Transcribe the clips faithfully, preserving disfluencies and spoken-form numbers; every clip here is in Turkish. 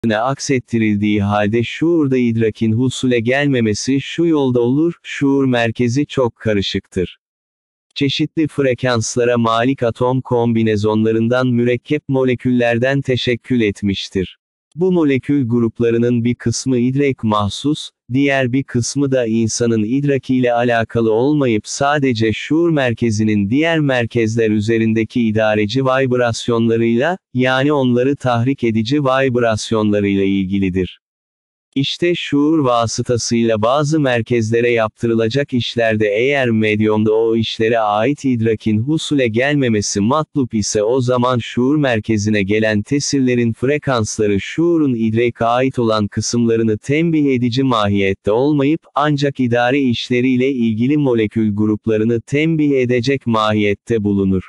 aksettirildiği halde şuurda idrakin husule gelmemesi şu yolda olur: şuur merkezi çok karışıktır. Çeşitli frekanslara malik atom kombinezonlarından mürekkep moleküllerden teşekkül etmiştir. Bu molekül gruplarının bir kısmı idrak mahsus, diğer bir kısmı da insanın idrakiyle alakalı olmayıp sadece şuur merkezinin diğer merkezler üzerindeki idareci vibrasyonlarıyla, yani onları tahrik edici vibrasyonlarıyla ilgilidir. İşte şuur vasıtasıyla bazı merkezlere yaptırılacak işlerde eğer medyumda o işlere ait idrakin husule gelmemesi matlup ise o zaman şuur merkezine gelen tesirlerin frekansları şuurun idraka ait olan kısımlarını tembih edici mahiyette olmayıp, ancak idare işleriyle ilgili molekül gruplarını tembih edecek mahiyette bulunur.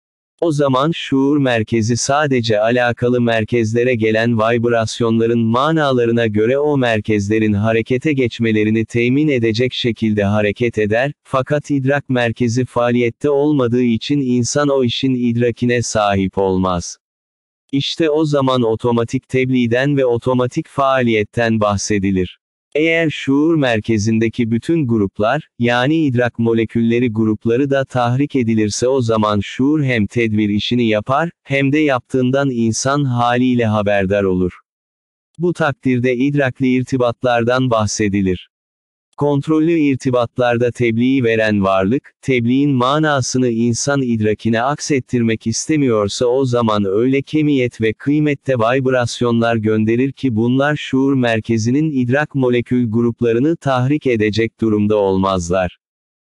O zaman şuur merkezi sadece alakalı merkezlere gelen vibrasyonların manalarına göre o merkezlerin harekete geçmelerini temin edecek şekilde hareket eder, fakat idrak merkezi faaliyette olmadığı için insan o işin idrakine sahip olmaz. İşte o zaman otomatik tebliğden ve otomatik faaliyetten bahsedilir. Eğer şuur merkezindeki bütün gruplar, yani idrak molekülleri grupları da tahrik edilirse o zaman şuur hem tedbir işini yapar, hem de yaptığından insan haliyle haberdar olur. Bu takdirde idrakli irtibatlardan bahsedilir. Kontrollü irtibatlarda tebliği veren varlık, tebliğin manasını insan idrakine aksettirmek istemiyorsa o zaman öyle kemiyet ve kıymette vibrasyonlar gönderir ki bunlar şuur merkezinin idrak molekül gruplarını tahrik edecek durumda olmazlar.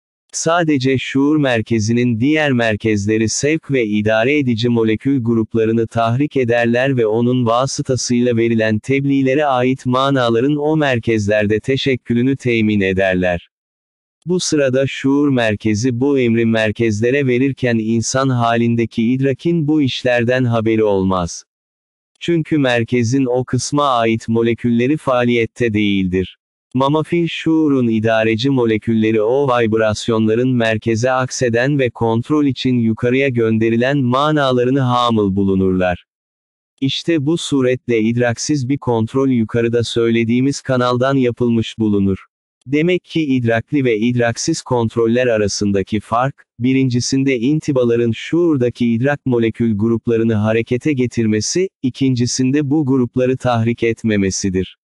Sadece şuur merkezinin diğer merkezleri sevk ve idare edici molekül gruplarını tahrik ederler ve onun vasıtasıyla verilen tebliğlere ait manaların o merkezlerde teşekkülünü temin ederler. Bu sırada şuur merkezi bu emri merkezlere verirken insan halindeki idrakin bu işlerden haberi olmaz. Çünkü merkezin o kısma ait molekülleri faaliyette değildir. Mamafil şuurun idareci molekülleri o vibrasyonların merkeze akseden ve kontrol için yukarıya gönderilen manalarını hamıl bulunurlar. İşte bu suretle idraksiz bir kontrol yukarıda söylediğimiz kanaldan yapılmış bulunur. Demek ki idrakli ve idraksiz kontroller arasındaki fark, birincisinde intibaların şuurdaki idrak molekül gruplarını harekete getirmesi, ikincisinde bu grupları tahrik etmemesidir.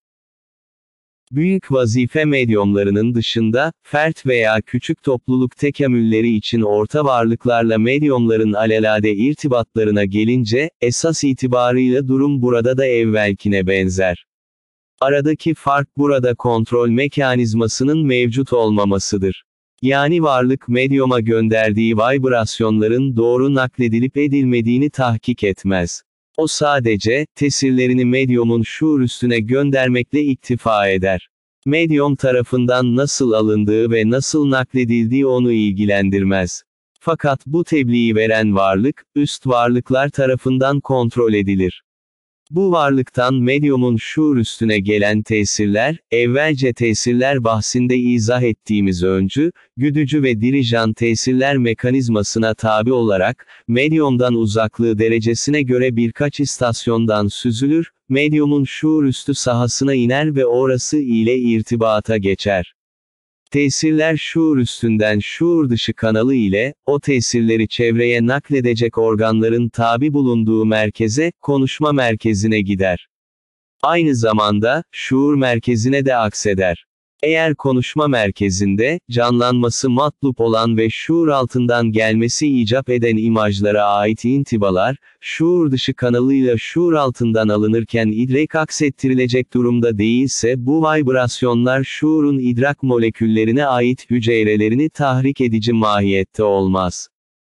Büyük vazife medyumlarının dışında, fert veya küçük topluluk tekamülleri için orta varlıklarla medyumların alelade irtibatlarına gelince, esas itibarıyla durum burada da evvelkine benzer. Aradaki fark burada kontrol mekanizmasının mevcut olmamasıdır. Yani varlık medyuma gönderdiği vibrasyonların doğru nakledilip edilmediğini tahkik etmez. O sadece, tesirlerini medyumun şuur üstüne göndermekle iktifa eder. Medyum tarafından nasıl alındığı ve nasıl nakledildiği onu ilgilendirmez. Fakat bu tebliği veren varlık, üst varlıklar tarafından kontrol edilir. Bu varlıktan medyumun şuur üstüne gelen tesirler, evvelce tesirler bahsinde izah ettiğimiz öncü, güdücü ve dirijan tesirler mekanizmasına tabi olarak, medyumdan uzaklığı derecesine göre birkaç istasyondan süzülür, medyumun şuur üstü sahasına iner ve orası ile irtibata geçer. Tesirler şuur üstünden şuur dışı kanalı ile, o tesirleri çevreye nakledecek organların tabi bulunduğu merkeze, konuşma merkezine gider. Aynı zamanda, şuur merkezine de akseder. Eğer konuşma merkezinde, canlanması matlup olan ve şuur altından gelmesi icap eden imajlara ait intibalar, şuur dışı kanalıyla şuur altından alınırken idrak aksettirilecek durumda değilse bu vibrasyonlar şuurun idrak moleküllerine ait hücrelerini tahrik edici mahiyette olmaz.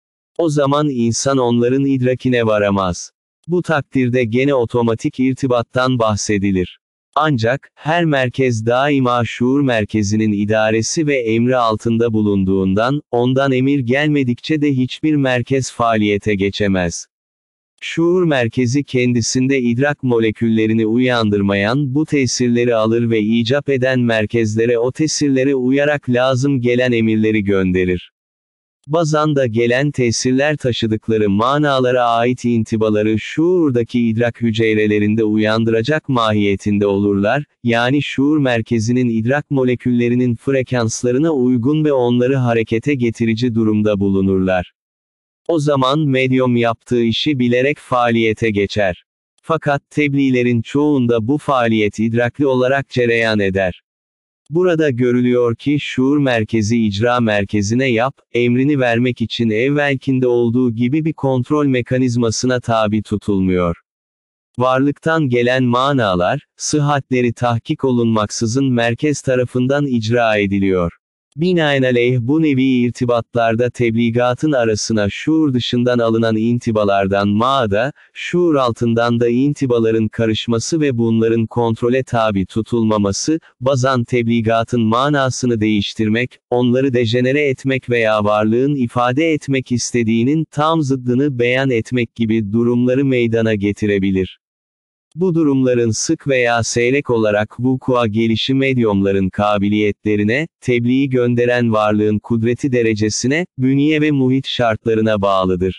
O zaman insan onların idrakine varamaz. Bu takdirde gene otomatik irtibattan bahsedilir. Ancak, her merkez daima şuur merkezinin idaresi ve emri altında bulunduğundan, ondan emir gelmedikçe de hiçbir merkez faaliyete geçemez. Şuur merkezi kendisinde idrak moleküllerini uyandırmayan bu tesirleri alır ve icap eden merkezlere o tesirlere uyarak lazım gelen emirleri gönderir. Bazan da gelen tesirler taşıdıkları manalara ait intibaları şuurdaki idrak hücrelerinde uyandıracak mahiyetinde olurlar, yani şuur merkezinin idrak moleküllerinin frekanslarına uygun ve onları harekete getirici durumda bulunurlar. O zaman medyum yaptığı işi bilerek faaliyete geçer. Fakat tebliğlerin çoğunda bu faaliyet idrakli olarak cereyan eder. Burada görülüyor ki şuur merkezi icra merkezine yap, emrini vermek için evvelkinde olduğu gibi bir kontrol mekanizmasına tabi tutulmuyor. Varlıktan gelen manalar, sıhhatleri tahkik olunmaksızın merkez tarafından icra ediliyor. Binaenaleyh bu nevi irtibatlarda tebligatın arasına şuur dışından alınan intibalardan ma'da, şuur altından da intibaların karışması ve bunların kontrole tabi tutulmaması, bazan tebligatın manasını değiştirmek, onları dejenere etmek veya varlığın ifade etmek istediğinin tam zıddını beyan etmek gibi durumları meydana getirebilir. Bu durumların sık veya seyrek olarak vukua gelişi medyumların kabiliyetlerine, tebliği gönderen varlığın kudreti derecesine, bünye ve muhit şartlarına bağlıdır.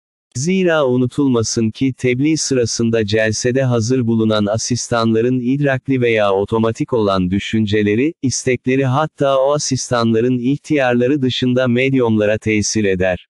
Zira unutulmasın ki tebliğ sırasında celsede hazır bulunan asistanların idrakli veya otomatik olan düşünceleri, istekleri hatta o asistanların ihtiyarları dışında medyumlara tesir eder.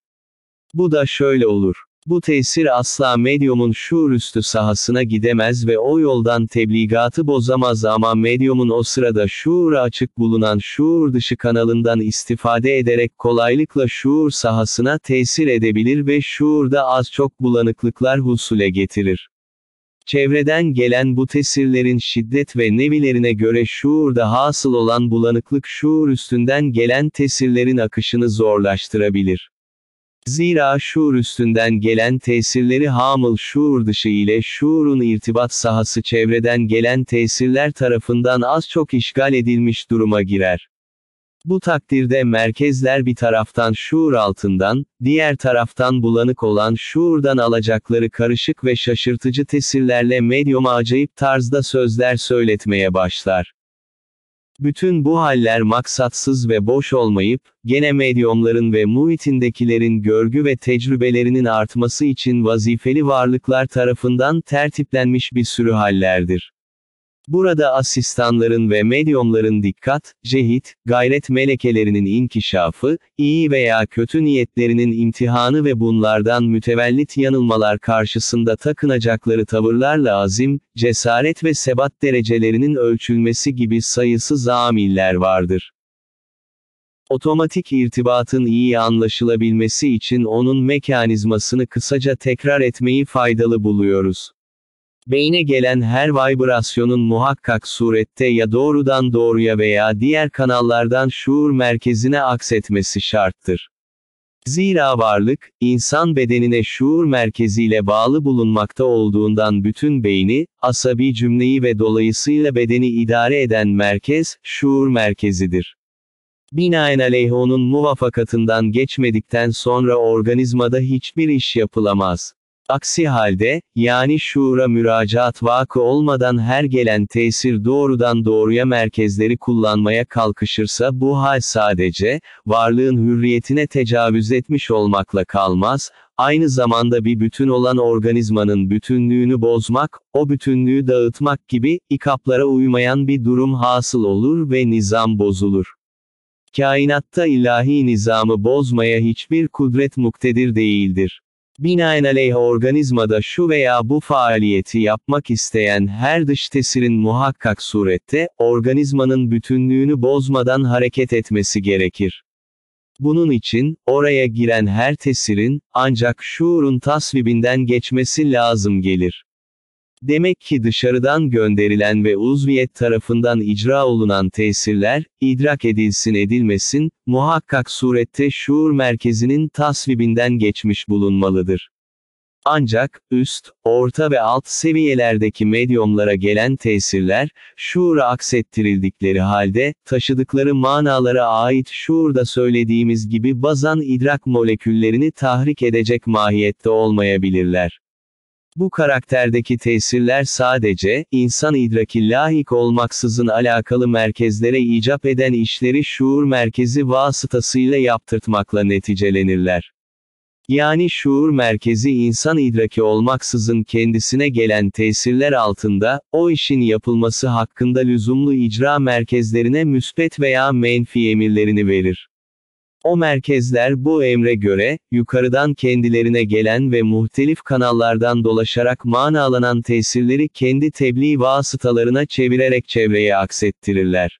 Bu da şöyle olur. Bu tesir asla medyumun şuurüstü sahasına gidemez ve o yoldan tebligatı bozamaz ama medyumun o sırada şuura açık bulunan şuur dışı kanalından istifade ederek kolaylıkla şuur sahasına tesir edebilir ve şuurda az çok bulanıklıklar husule getirir. Çevreden gelen bu tesirlerin şiddet ve nevilerine göre şuurda hasıl olan bulanıklık şuur üstünden gelen tesirlerin akışını zorlaştırabilir. Zira şuur üstünden gelen tesirleri hamıl şuur dışı ile şuurun irtibat sahası çevreden gelen tesirler tarafından az çok işgal edilmiş duruma girer. Bu takdirde merkezler bir taraftan şuur altından, diğer taraftan bulanık olan şuurdan alacakları karışık ve şaşırtıcı tesirlerle medyuma acayip tarzda sözler söyletmeye başlar. Bütün bu haller maksatsız ve boş olmayıp, gene medyumların ve muhitindekilerin görgü ve tecrübelerinin artması için vazifeli varlıklar tarafından tertiplenmiş bir sürü hallerdir. Burada asistanların ve medyumların dikkat, cehit, gayret melekelerinin inkişafı, iyi veya kötü niyetlerinin imtihanı ve bunlardan mütevellit yanılmalar karşısında takınacakları tavırlarla azim, cesaret ve sebat derecelerinin ölçülmesi gibi sayısız amiller vardır. Otomatik irtibatın iyi anlaşılabilmesi için onun mekanizmasını kısaca tekrar etmeyi faydalı buluyoruz. Beyne gelen her vibrasyonun muhakkak surette ya doğrudan doğruya veya diğer kanallardan şuur merkezine aksetmesi şarttır. Zira varlık, insan bedenine şuur merkeziyle bağlı bulunmakta olduğundan bütün beyni, asabi cümleyi ve dolayısıyla bedeni idare eden merkez, şuur merkezidir. Binaenaleyh onun muvafakatından geçmedikten sonra organizmada hiçbir iş yapılamaz. Aksi halde, yani şuura müracaat vakı olmadan her gelen tesir doğrudan doğruya merkezleri kullanmaya kalkışırsa bu hal sadece, varlığın hürriyetine tecavüz etmiş olmakla kalmaz, aynı zamanda bir bütün olan organizmanın bütünlüğünü bozmak, o bütünlüğü dağıtmak gibi, ikaplara uymayan bir durum hasıl olur ve nizam bozulur. Kainatta ilahi nizamı bozmaya hiçbir kudret muktedir değildir. Binaenaleyh organizmada şu veya bu faaliyeti yapmak isteyen her dış tesirin muhakkak surette, organizmanın bütünlüğünü bozmadan hareket etmesi gerekir. Bunun için, oraya giren her tesirin, ancak şuurun tasvibinden geçmesi lazım gelir. Demek ki dışarıdan gönderilen ve uzviyet tarafından icra olunan tesirler, idrak edilsin edilmesin, muhakkak surette şuur merkezinin tasvibinden geçmiş bulunmalıdır. Ancak, üst, orta ve alt seviyelerdeki medyumlara gelen tesirler, şuura aksettirildikleri halde, taşıdıkları manalara ait şuurda söylediğimiz gibi bazan idrak moleküllerini tahrik edecek mahiyette olmayabilirler. Bu karakterdeki tesirler sadece, insan idraki lahik olmaksızın alakalı merkezlere icap eden işleri şuur merkezi vasıtasıyla yaptırtmakla neticelenirler. Yani şuur merkezi insan idraki olmaksızın kendisine gelen tesirler altında, o işin yapılması hakkında lüzumlu icra merkezlerine müsbet veya menfi emirlerini verir. O merkezler bu emre göre, yukarıdan kendilerine gelen ve muhtelif kanallardan dolaşarak manalanan tesirleri kendi tebliğ vasıtalarına çevirerek çevreye aksettirirler.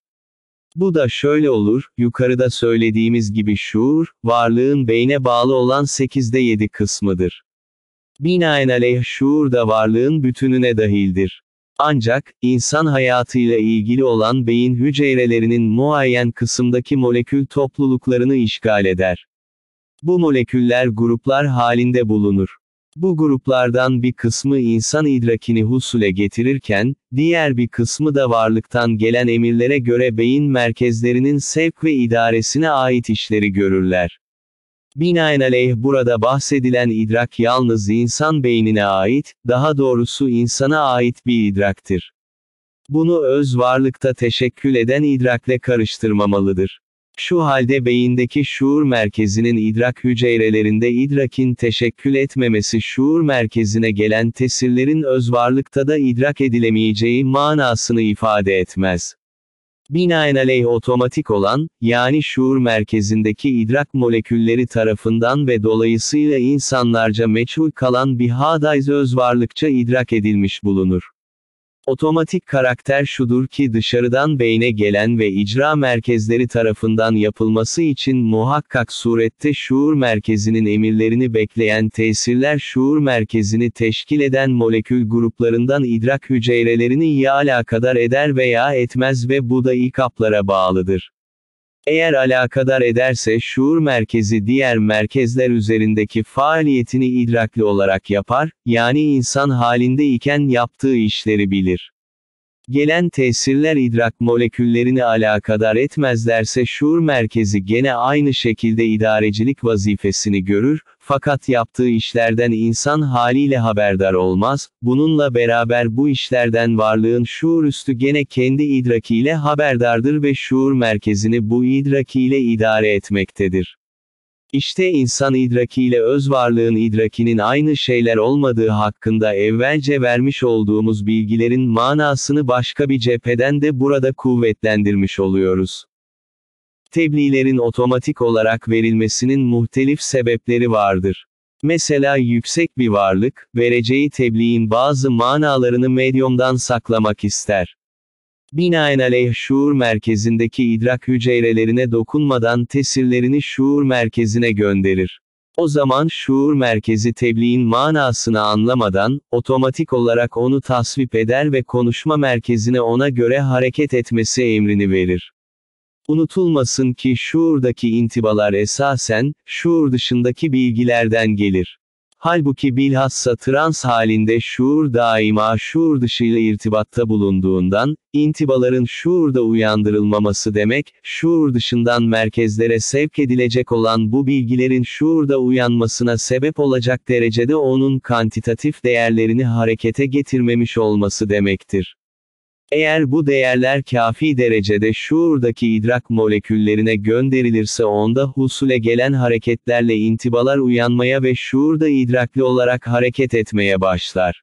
Bu da şöyle olur, yukarıda söylediğimiz gibi şuur, varlığın beyne bağlı olan sekizde yedi kısmıdır. Binaenaleyh şuur da varlığın bütününe dahildir. Ancak, insan hayatıyla ilgili olan beyin hücrelerinin muayyen kısımdaki molekül topluluklarını işgal eder. Bu moleküller gruplar halinde bulunur. Bu gruplardan bir kısmı insan idrakini husule getirirken, diğer bir kısmı da varlıktan gelen emirlere göre beyin merkezlerinin sevk ve idaresine ait işleri görürler. Binaenaleyh burada bahsedilen idrak yalnız insan beynine ait, daha doğrusu insana ait bir idraktir. Bunu öz varlıkta teşekkül eden idrakle karıştırmamalıdır. Şu halde beyindeki şuur merkezinin idrak hücrelerinde idrakin teşekkül etmemesi şuur merkezine gelen tesirlerin öz varlıkta da idrak edilemeyeceği manasını ifade etmez. Binaenaleyh otomatik olan, yani şuur merkezindeki idrak molekülleri tarafından ve dolayısıyla insanlarca meçhul kalan bir hadayz özvarlıkça idrak edilmiş bulunur. Otomatik karakter şudur ki dışarıdan beyne gelen ve icra merkezleri tarafından yapılması için muhakkak surette şuur merkezinin emirlerini bekleyen tesirler şuur merkezini teşkil eden molekül gruplarından idrak hücrelerini ya alakadar eder veya etmez ve bu da ikaplara bağlıdır. Eğer alakadar ederse şuur merkezi diğer merkezler üzerindeki faaliyetini idrakli olarak yapar, yani insan halinde iken yaptığı işleri bilir. Gelen tesirler idrak moleküllerini alakadar etmezlerse şuur merkezi gene aynı şekilde idarecilik vazifesini görür, fakat yaptığı işlerden insan haliyle haberdar olmaz, bununla beraber bu işlerden varlığın şuurüstü gene kendi idrakiyle haberdardır ve şuur merkezini bu idrakiyle idare etmektedir. İşte insan idrakiyle öz varlığın idrakinin aynı şeyler olmadığı hakkında evvelce vermiş olduğumuz bilgilerin manasını başka bir cepheden de burada kuvvetlendirmiş oluyoruz. Tebliğlerin otomatik olarak verilmesinin muhtelif sebepleri vardır. Mesela yüksek bir varlık, vereceği tebliğin bazı manalarını medyumdan saklamak ister. Binaenaleyh şuur merkezindeki idrak hücrelerine dokunmadan tesirlerini şuur merkezine gönderir. O zaman şuur merkezi tebliğin manasını anlamadan, otomatik olarak onu tasvip eder ve konuşma merkezine ona göre hareket etmesi emrini verir. Unutulmasın ki şuurdaki intibalar esasen, şuur dışındaki bilgilerden gelir. Halbuki bilhassa trans halinde şuur daima şuur dışıyla irtibatta bulunduğundan, intibaların şuurda uyandırılmaması demek, şuur dışından merkezlere sevk edilecek olan bu bilgilerin şuurda uyanmasına sebep olacak derecede onun kantitatif değerlerini harekete getirmemiş olması demektir. Eğer bu değerler kafi derecede şuurdaki idrak moleküllerine gönderilirse onda husule gelen hareketlerle intibalar uyanmaya ve şuurda idrakli olarak hareket etmeye başlar.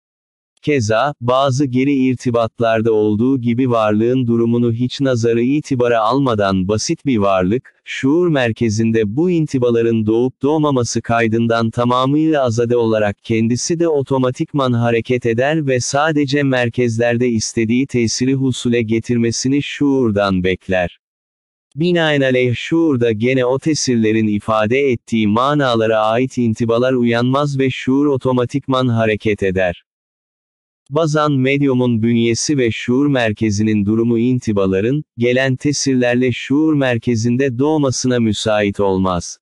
Keza, bazı geri irtibatlarda olduğu gibi varlığın durumunu hiç nazarı itibara almadan basit bir varlık, şuur merkezinde bu intibaların doğup doğmaması kaydından tamamıyla azade olarak kendisi de otomatikman hareket eder ve sadece merkezlerde istediği tesiri husule getirmesini şuurdan bekler. Binaenaleyh şuurda gene o tesirlerin ifade ettiği manalara ait intibalar uyanmaz ve şuur otomatikman hareket eder. Bazan medyumun bünyesi ve şuur merkezinin durumu intibaların, gelen tesirlerle şuur merkezinde doğmasına müsait olmaz.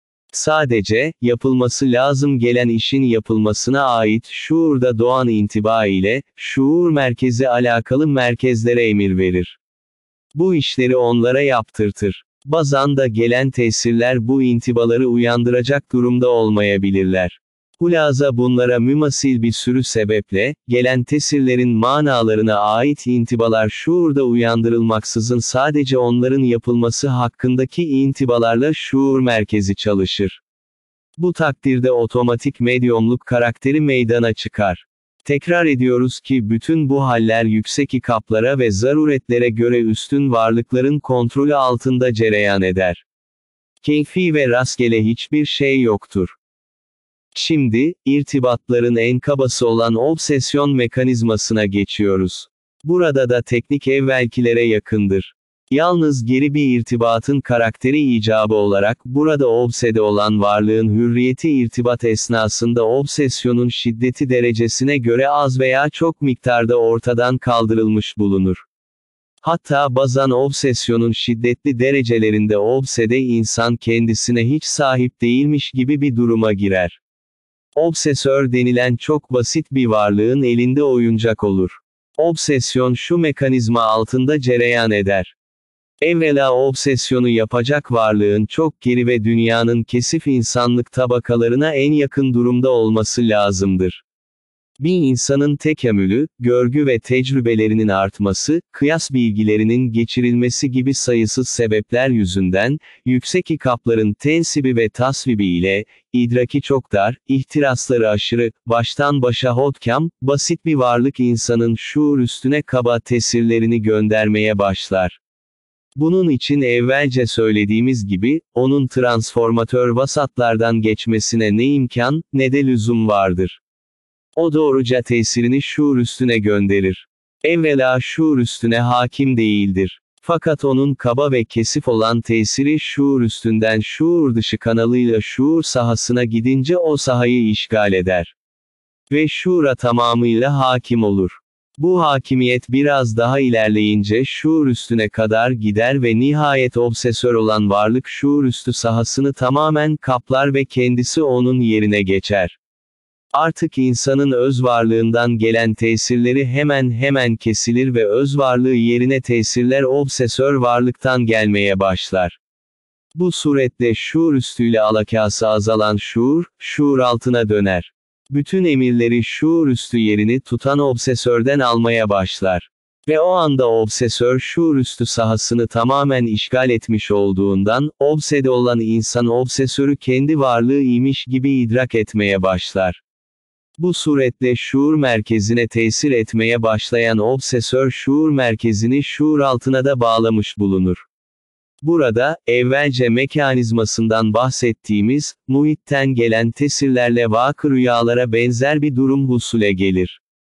Sadece, yapılması lazım gelen işin yapılmasına ait şuurda doğan intiba ile, şuur merkezi alakalı merkezlere emir verir. Bu işleri onlara yaptırtır. Bazan da gelen tesirler bu intibaları uyandıracak durumda olmayabilirler. Hulaza bunlara mümasil bir sürü sebeple, gelen tesirlerin manalarına ait intibalar şuurda uyandırılmaksızın sadece onların yapılması hakkındaki intibalarla şuur merkezi çalışır. Bu takdirde otomatik medyumluk karakteri meydana çıkar. Tekrar ediyoruz ki bütün bu haller yüksek ikaplara ve zaruretlere göre üstün varlıkların kontrolü altında cereyan eder. Keyfi ve rastgele hiçbir şey yoktur. Şimdi, irtibatların en kabası olan obsesyon mekanizmasına geçiyoruz. Burada da teknik evvelkilere yakındır. Yalnız geri bir irtibatın karakteri icabı olarak, burada obsede olan varlığın hürriyeti irtibat esnasında obsesyonun şiddeti derecesine göre az veya çok miktarda ortadan kaldırılmış bulunur. Hatta bazen obsesyonun şiddetli derecelerinde obsede insan kendisine hiç sahip değilmiş gibi bir duruma girer. Obsesör denilen çok basit bir varlığın elinde oyuncak olur. Obsesyon şu mekanizma altında cereyan eder. Evvela obsesyonu yapacak varlığın çok geri ve dünyanın kesif insanlık tabakalarına en yakın durumda olması lazımdır. Bir insanın tekamülü, görgü ve tecrübelerinin artması, kıyas bilgilerinin geçirilmesi gibi sayısız sebepler yüzünden, yüksek ikapların tensibi ve tasvibi ile, idraki çok dar, ihtirasları aşırı, baştan başa hodkam, basit bir varlık insanın şuur üstüne kaba tesirlerini göndermeye başlar. Bunun için evvelce söylediğimiz gibi, onun transformatör vasatlardan geçmesine ne imkan, ne de lüzum vardır. O doğruca tesirini şuur üstüne gönderir. Evvela şuur üstüne hakim değildir. Fakat onun kaba ve kesif olan tesiri şuur üstünden şuur dışı kanalıyla şuur sahasına gidince o sahayı işgal eder. Ve şuura tamamıyla hakim olur. Bu hakimiyet biraz daha ilerleyince şuur üstüne kadar gider ve nihayet obsesör olan varlık şuur üstü sahasını tamamen kaplar ve kendisi onun yerine geçer. Artık insanın öz varlığından gelen tesirleri hemen hemen kesilir ve öz varlığı yerine tesirler obsesör varlıktan gelmeye başlar. Bu suretle şuur üstüyle alakası azalan şuur, şuur altına döner. Bütün emirleri şuur üstü yerini tutan obsesörden almaya başlar. Ve o anda obsesör şuur üstü sahasını tamamen işgal etmiş olduğundan, obsede olan insan obsesörü kendi varlığı imiş gibi idrak etmeye başlar. Bu suretle şuur merkezine tesir etmeye başlayan obsesör şuur merkezini şuur altına da bağlamış bulunur. Burada, evvelce mekanizmasından bahsettiğimiz, muhitten gelen tesirlerle vakı rüyalara benzer bir durum husule gelir.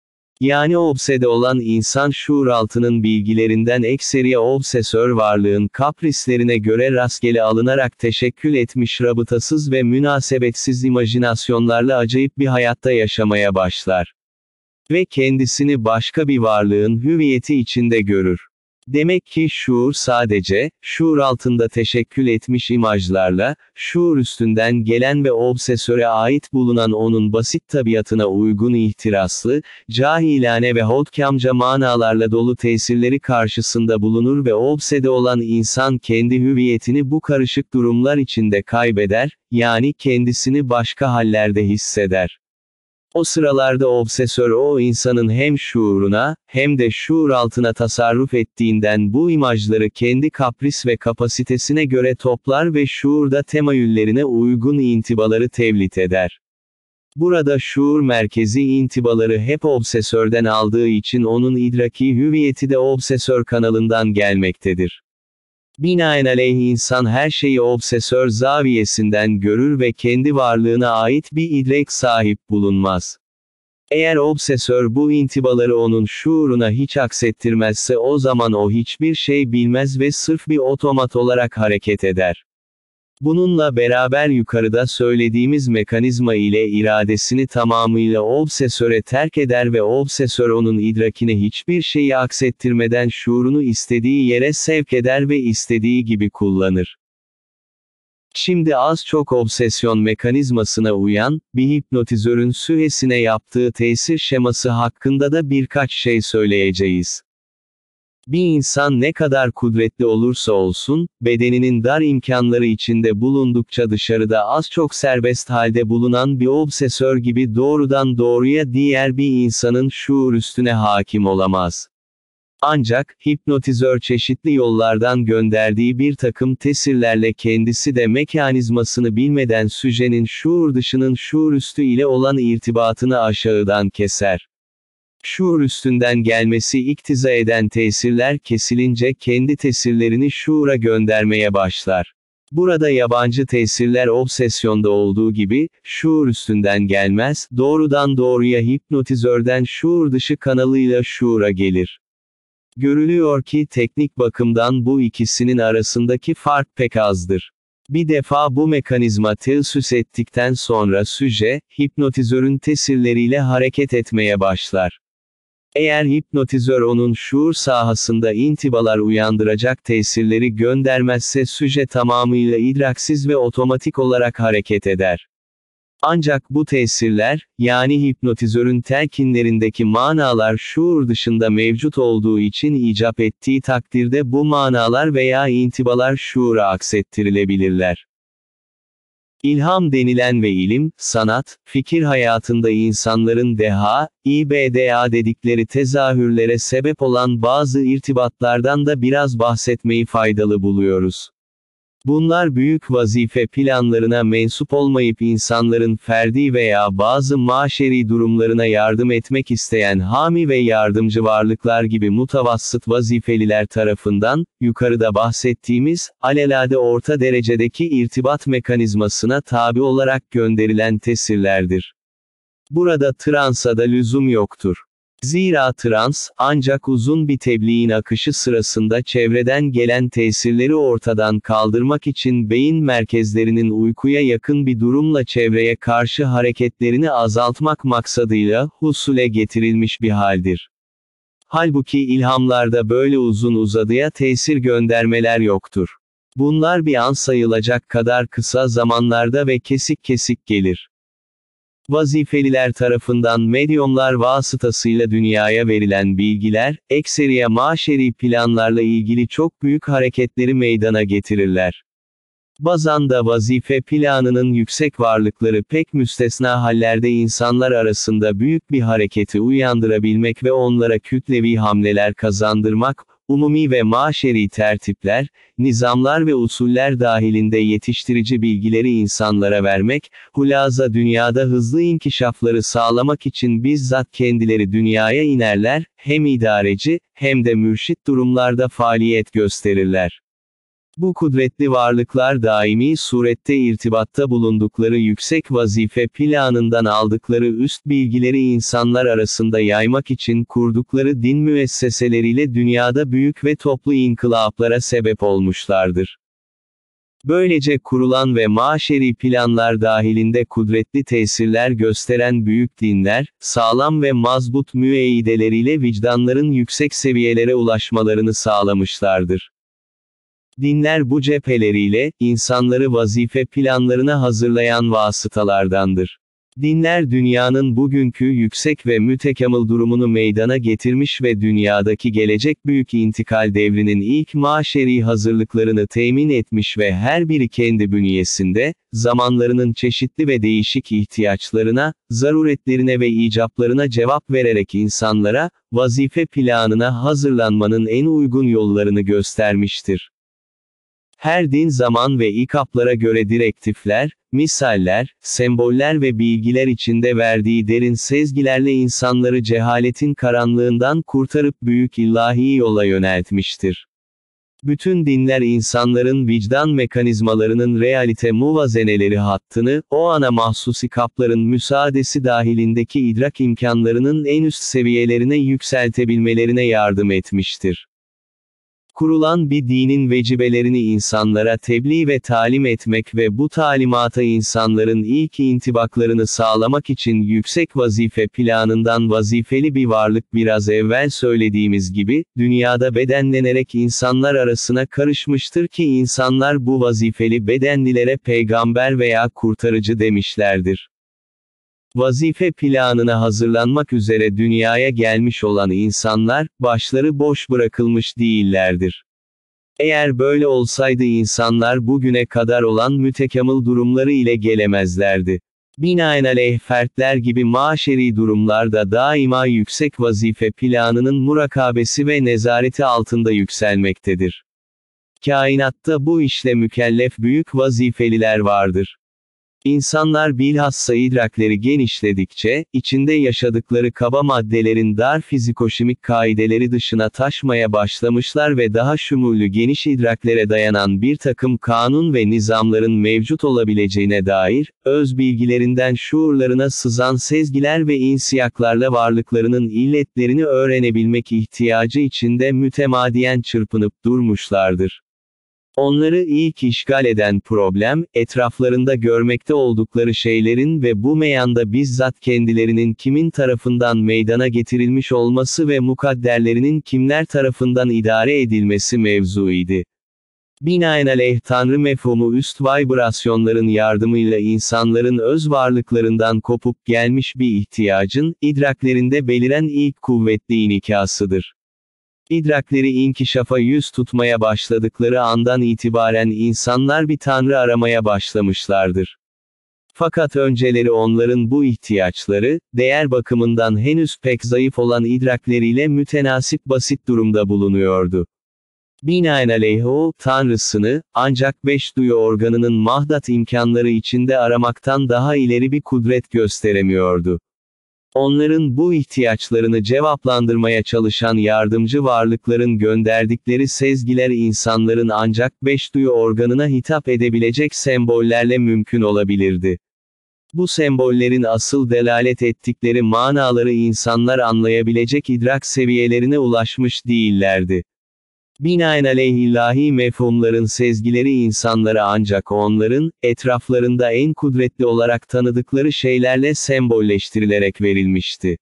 Yani obsede olan insan şuur altının bilgilerinden ekseriye obsesör varlığın kaprislerine göre rastgele alınarak teşekkül etmiş rabıtasız ve münasebetsiz imajinasyonlarla acayip bir hayatta yaşamaya başlar. Ve kendisini başka bir varlığın hüviyeti içinde görür. Demek ki şuur sadece, şuur altında teşekkül etmiş imajlarla, şuur üstünden gelen ve obsesöre ait bulunan onun basit tabiatına uygun ihtiraslı, cahilane ve hodkamca manalarla dolu tesirleri karşısında bulunur ve obsede olan insan kendi hüviyetini bu karışık durumlar içinde kaybeder, yani kendisini başka hallerde hisseder. O sıralarda obsesör o insanın hem şuuruna, hem de şuur altına tasarruf ettiğinden bu imajları kendi kapris ve kapasitesine göre toplar ve şuurda temayüllerine uygun intibaları tevlit eder. Burada şuur merkezi intibaları hep obsesörden aldığı için onun idraki hüviyeti de obsesör kanalından gelmektedir. Binaenaleyh insan her şeyi obsesör zaviyesinden görür ve kendi varlığına ait bir idrak sahip bulunmaz. Eğer obsesör bu intibaları onun şuuruna hiç aksettirmezse o zaman o hiçbir şey bilmez ve sırf bir otomat olarak hareket eder. Bununla beraber yukarıda söylediğimiz mekanizma ile iradesini tamamıyla obsesöre terk eder ve obsesör onun idrakine hiçbir şeyi aksettirmeden şuurunu istediği yere sevk eder ve istediği gibi kullanır. Şimdi az çok obsesyon mekanizmasına uyan, bir hipnotizörün sühesine yaptığı tesir şeması hakkında da birkaç şey söyleyeceğiz. Bir insan ne kadar kudretli olursa olsun, bedeninin dar imkanları içinde bulundukça dışarıda az çok serbest halde bulunan bir obsesör gibi doğrudan doğruya diğer bir insanın şuur üstüne hakim olamaz. Ancak, hipnotizör çeşitli yollardan gönderdiği bir takım tesirlerle kendisi de mekanizmasını bilmeden süjenin şuur dışının şuur üstü ile olan irtibatını aşağıdan keser. Şuur üstünden gelmesi iktiza eden tesirler kesilince kendi tesirlerini şuura göndermeye başlar. Burada yabancı tesirler obsesyonda olduğu gibi, şuur üstünden gelmez, doğrudan doğruya hipnotizörden şuur dışı kanalıyla şuura gelir. Görülüyor ki teknik bakımdan bu ikisinin arasındaki fark pek azdır. Bir defa bu mekanizma teessüs ettikten sonra süje, hipnotizörün tesirleriyle hareket etmeye başlar. Eğer hipnotizör onun şuur sahasında intibalar uyandıracak tesirleri göndermezse süje tamamıyla idraksiz ve otomatik olarak hareket eder. Ancak bu tesirler, yani hipnotizörün telkinlerindeki manalar şuur dışında mevcut olduğu için icap ettiği takdirde bu manalar veya intibalar şuura aksettirilebilirler. İlham denilen ve ilim, sanat, fikir hayatında insanların deha, ibda dedikleri tezahürlere sebep olan bazı irtibatlardan da biraz bahsetmeyi faydalı buluyoruz. Bunlar büyük vazife planlarına mensup olmayıp insanların ferdi veya bazı maşeri durumlarına yardım etmek isteyen hami ve yardımcı varlıklar gibi mutavassıt vazifeliler tarafından, yukarıda bahsettiğimiz, alelade orta derecedeki irtibat mekanizmasına tabi olarak gönderilen tesirlerdir. Burada transa da lüzum yoktur. Zira trans, ancak uzun bir tebliğin akışı sırasında çevreden gelen tesirleri ortadan kaldırmak için beyin merkezlerinin uykuya yakın bir durumla çevreye karşı hareketlerini azaltmak maksadıyla, husule getirilmiş bir haldir. Halbuki ilhamlarda böyle uzun uzadıya tesir göndermeler yoktur. Bunlar bir an sayılacak kadar kısa zamanlarda ve kesik kesik gelir. Vazifeliler tarafından medyumlar vasıtasıyla dünyaya verilen bilgiler, ekseriye maşeri planlarla ilgili çok büyük hareketleri meydana getirirler. Bazen de vazife planının yüksek varlıkları pek müstesna hallerde insanlar arasında büyük bir hareketi uyandırabilmek ve onlara kütlevi hamleler kazandırmak, umumi ve maşeri tertipler, nizamlar ve usuller dahilinde yetiştirici bilgileri insanlara vermek, hulaza dünyada hızlı inkişafları sağlamak için bizzat kendileri dünyaya inerler, hem idareci, hem de mürşit durumlarda faaliyet gösterirler. Bu kudretli varlıklar daimi surette irtibatta bulundukları yüksek vazife planından aldıkları üst bilgileri insanlar arasında yaymak için kurdukları din müesseseleriyle dünyada büyük ve toplu inkılaplara sebep olmuşlardır. Böylece kurulan ve maşeri planlar dahilinde kudretli tesirler gösteren büyük dinler, sağlam ve mazbut müeyyideleriyle vicdanların yüksek seviyelere ulaşmalarını sağlamışlardır. Dinler bu cepheleriyle, insanları vazife planlarına hazırlayan vasıtalardandır. Dinler dünyanın bugünkü yüksek ve mütekamıl durumunu meydana getirmiş ve dünyadaki gelecek büyük intikal devrinin ilk maşeri hazırlıklarını temin etmiş ve her biri kendi bünyesinde, zamanlarının çeşitli ve değişik ihtiyaçlarına, zaruretlerine ve icaplarına cevap vererek insanlara, vazife planına hazırlanmanın en uygun yollarını göstermiştir. Her din zaman ve ikaplara göre direktifler, misaller, semboller ve bilgiler içinde verdiği derin sezgilerle insanları cehaletin karanlığından kurtarıp büyük ilahi yola yöneltmiştir. Bütün dinler insanların vicdan mekanizmalarının realite muvazeneleri hattını, o ana mahsus ikapların müsaadesi dahilindeki idrak imkanlarının en üst seviyelerine yükseltebilmelerine yardım etmiştir. Kurulan bir dinin vecibelerini insanlara tebliğ ve talim etmek ve bu talimata insanların ilk intibaklarını sağlamak için yüksek vazife planından vazifeli bir varlık biraz evvel söylediğimiz gibi, dünyada bedenlenerek insanlar arasına karışmıştır ki insanlar bu vazifeli bedenlilere peygamber veya kurtarıcı demişlerdir. Vazife planına hazırlanmak üzere dünyaya gelmiş olan insanlar, başları boş bırakılmış değillerdir. Eğer böyle olsaydı insanlar bugüne kadar olan mütekamil durumları ile gelemezlerdi. Binaenaleyh fertler gibi maşeri durumlarda daima yüksek vazife planının murakabesi ve nezareti altında yükselmektedir. Kainatta bu işle mükellef büyük vazifeliler vardır. İnsanlar bilhassa idrakleri genişledikçe, içinde yaşadıkları kaba maddelerin dar fizikoşimik kaideleri dışına taşmaya başlamışlar ve daha şumulü geniş idraklere dayanan bir takım kanun ve nizamların mevcut olabileceğine dair, öz bilgilerinden şuurlarına sızan sezgiler ve insiyaklarla varlıklarının illetlerini öğrenebilmek ihtiyacı içinde mütemadiyen çırpınıp durmuşlardır. Onları ilk işgal eden problem, etraflarında görmekte oldukları şeylerin ve bu meyanda bizzat kendilerinin kimin tarafından meydana getirilmiş olması ve mukadderlerinin kimler tarafından idare edilmesi mevzuuydu. Binaenaleyh Tanrı mefhumu üst vibrasyonların yardımıyla insanların öz varlıklarından kopup gelmiş bir ihtiyacın, idraklerinde beliren ilk kuvvetli inikasıdır. İdrakleri inkişafa yüz tutmaya başladıkları andan itibaren insanlar bir tanrı aramaya başlamışlardır. Fakat önceleri onların bu ihtiyaçları, değer bakımından henüz pek zayıf olan idrakleriyle mütenasip basit durumda bulunuyordu. Binaenaleyh o, tanrısını, ancak beş duyu organının mahdat imkanları içinde aramaktan daha ileri bir kudret gösteremiyordu. Onların bu ihtiyaçlarını cevaplandırmaya çalışan yardımcı varlıkların gönderdikleri sezgiler insanların ancak beş duyu organına hitap edebilecek sembollerle mümkün olabilirdi. Bu sembollerin asıl delalet ettikleri manaları insanlar anlayabilecek idrak seviyelerine ulaşmış değillerdi. Binaenaleyh ilahi mefhumların sezgileri insanlara ancak onların, etraflarında en kudretli olarak tanıdıkları şeylerle sembolleştirilerek verilmişti.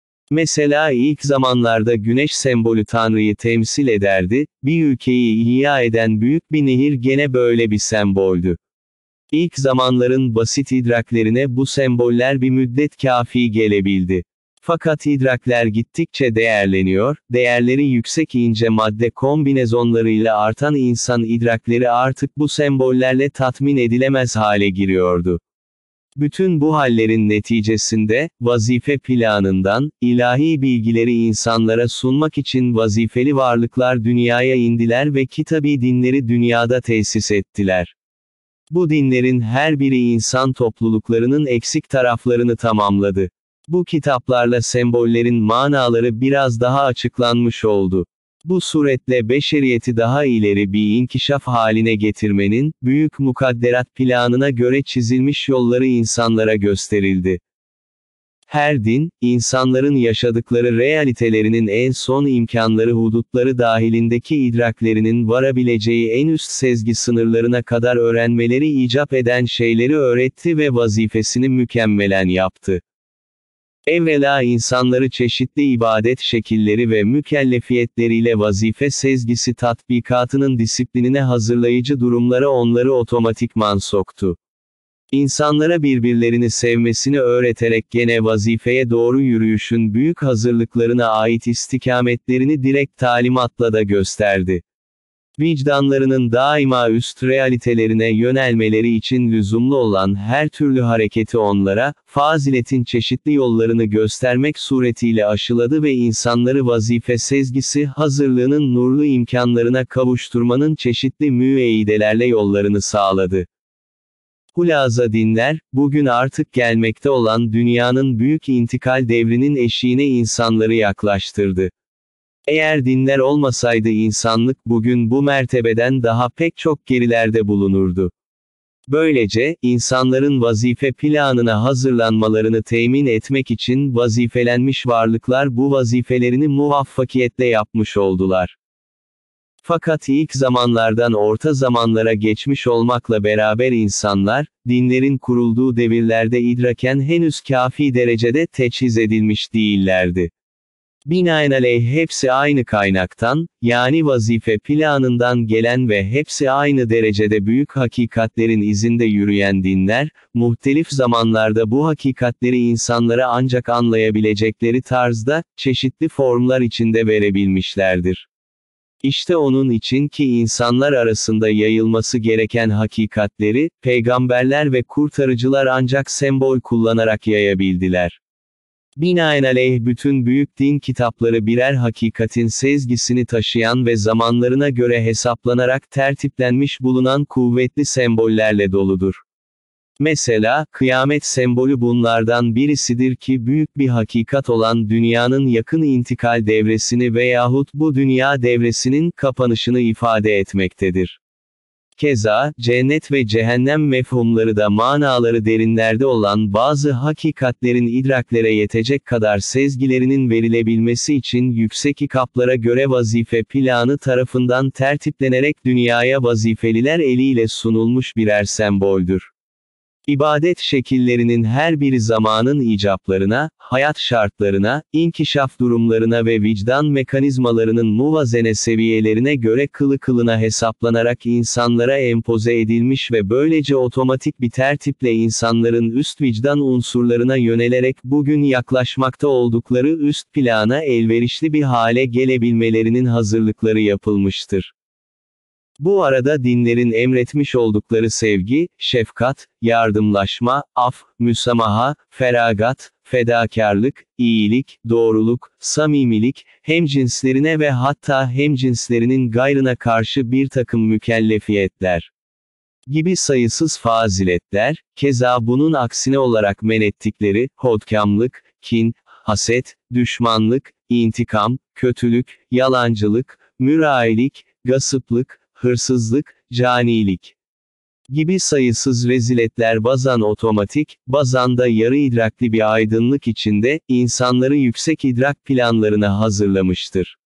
Mesela ilk zamanlarda güneş sembolü Tanrı'yı temsil ederdi, bir ülkeyi ihya eden büyük bir nehir gene böyle bir semboldü. İlk zamanların basit idraklerine bu semboller bir müddet kafi gelebildi. Fakat idrakler gittikçe değerleniyor, değerleri yüksek ince madde kombinezonlarıyla artan insan idrakleri artık bu sembollerle tatmin edilemez hale giriyordu. Bütün bu hallerin neticesinde, vazife planından, ilahi bilgileri insanlara sunmak için vazifeli varlıklar dünyaya indiler ve kitabi dinleri dünyada tesis ettiler. Bu dinlerin her biri insan topluluklarının eksik taraflarını tamamladı. Bu kitaplarla sembollerin manaları biraz daha açıklanmış oldu. Bu suretle beşeriyeti daha ileri bir inkişaf haline getirmenin, büyük mukadderat planına göre çizilmiş yolları insanlara gösterildi. Her din, insanların yaşadıkları realitelerinin en son imkanları hudutları dahilindeki idraklerinin varabileceği en üst sezgi sınırlarına kadar öğrenmeleri icap eden şeyleri öğretti ve vazifesini mükemmelen yaptı. Evvela insanları çeşitli ibadet şekilleri ve mükellefiyetleriyle vazife sezgisi tatbikatının disiplinine hazırlayıcı durumlara onları otomatikman soktu. İnsanlara birbirlerini sevmesini öğreterek gene vazifeye doğru yürüyüşün büyük hazırlıklarına ait istikametlerini direkt talimatla da gösterdi. Vicdanlarının daima üst realitelerine yönelmeleri için lüzumlu olan her türlü hareketi onlara, faziletin çeşitli yollarını göstermek suretiyle aşıladı ve insanları vazife sezgisi hazırlığının nurlu imkanlarına kavuşturmanın çeşitli müeyyidelerle yollarını sağladı. Hulaza dinler, bugün artık gelmekte olan dünyanın büyük intikal devrinin eşiğine insanları yaklaştırdı. Eğer dinler olmasaydı insanlık bugün bu mertebeden daha pek çok gerilerde bulunurdu. Böylece, insanların vazife planına hazırlanmalarını temin etmek için vazifelenmiş varlıklar bu vazifelerini muvaffakiyetle yapmış oldular. Fakat ilk zamanlardan orta zamanlara geçmiş olmakla beraber insanlar, dinlerin kurulduğu devirlerde idraken henüz kafi derecede teçhiz edilmiş değillerdi. Binaenaleyh hepsi aynı kaynaktan, yani vazife planından gelen ve hepsi aynı derecede büyük hakikatlerin izinde yürüyen dinler, muhtelif zamanlarda bu hakikatleri insanlara ancak anlayabilecekleri tarzda, çeşitli formlar içinde verebilmişlerdir. İşte onun için ki insanlar arasında yayılması gereken hakikatleri, peygamberler ve kurtarıcılar ancak sembol kullanarak yayabildiler. Binaenaleyh bütün büyük din kitapları birer hakikatin sezgisini taşıyan ve zamanlarına göre hesaplanarak tertiplenmiş bulunan kuvvetli sembollerle doludur. Mesela, kıyamet sembolü bunlardan birisidir ki büyük bir hakikat olan dünyanın yakın intikal devresini veyahut bu dünya devresinin kapanışını ifade etmektedir. Keza, cennet ve cehennem mefhumları da manaları derinlerde olan bazı hakikatlerin idraklere yetecek kadar sezgilerinin verilebilmesi için yüksek ikaplara göre vazife planı tarafından tertiplenerek dünyaya vazifeliler eliyle sunulmuş birer semboldür. İbadet şekillerinin her biri zamanın icaplarına, hayat şartlarına, inkişaf durumlarına ve vicdan mekanizmalarının muvazene seviyelerine göre kılı kılına hesaplanarak insanlara empoze edilmiş ve böylece otomatik bir tertiple insanların üst vicdan unsurlarına yönelerek bugün yaklaşmakta oldukları üst plana elverişli bir hale gelebilmelerinin hazırlıkları yapılmıştır. Bu arada dinlerin emretmiş oldukları sevgi, şefkat, yardımlaşma, af, müsamaha, feragat, fedakarlık, iyilik, doğruluk, samimilik, hemcinslerine ve hatta hemcinslerinin gayrına karşı bir takım mükellefiyetler gibi sayısız faziletler, keza bunun aksine olarak men ettikleri, hodkamlık, kin, haset, düşmanlık, intikam, kötülük, yalancılık, mürailik, gasıplık, hırsızlık, canilik gibi sayısız reziletler bazan otomatik, bazan da yarı idrakli bir aydınlık içinde, insanları yüksek idrak planlarına hazırlamıştır.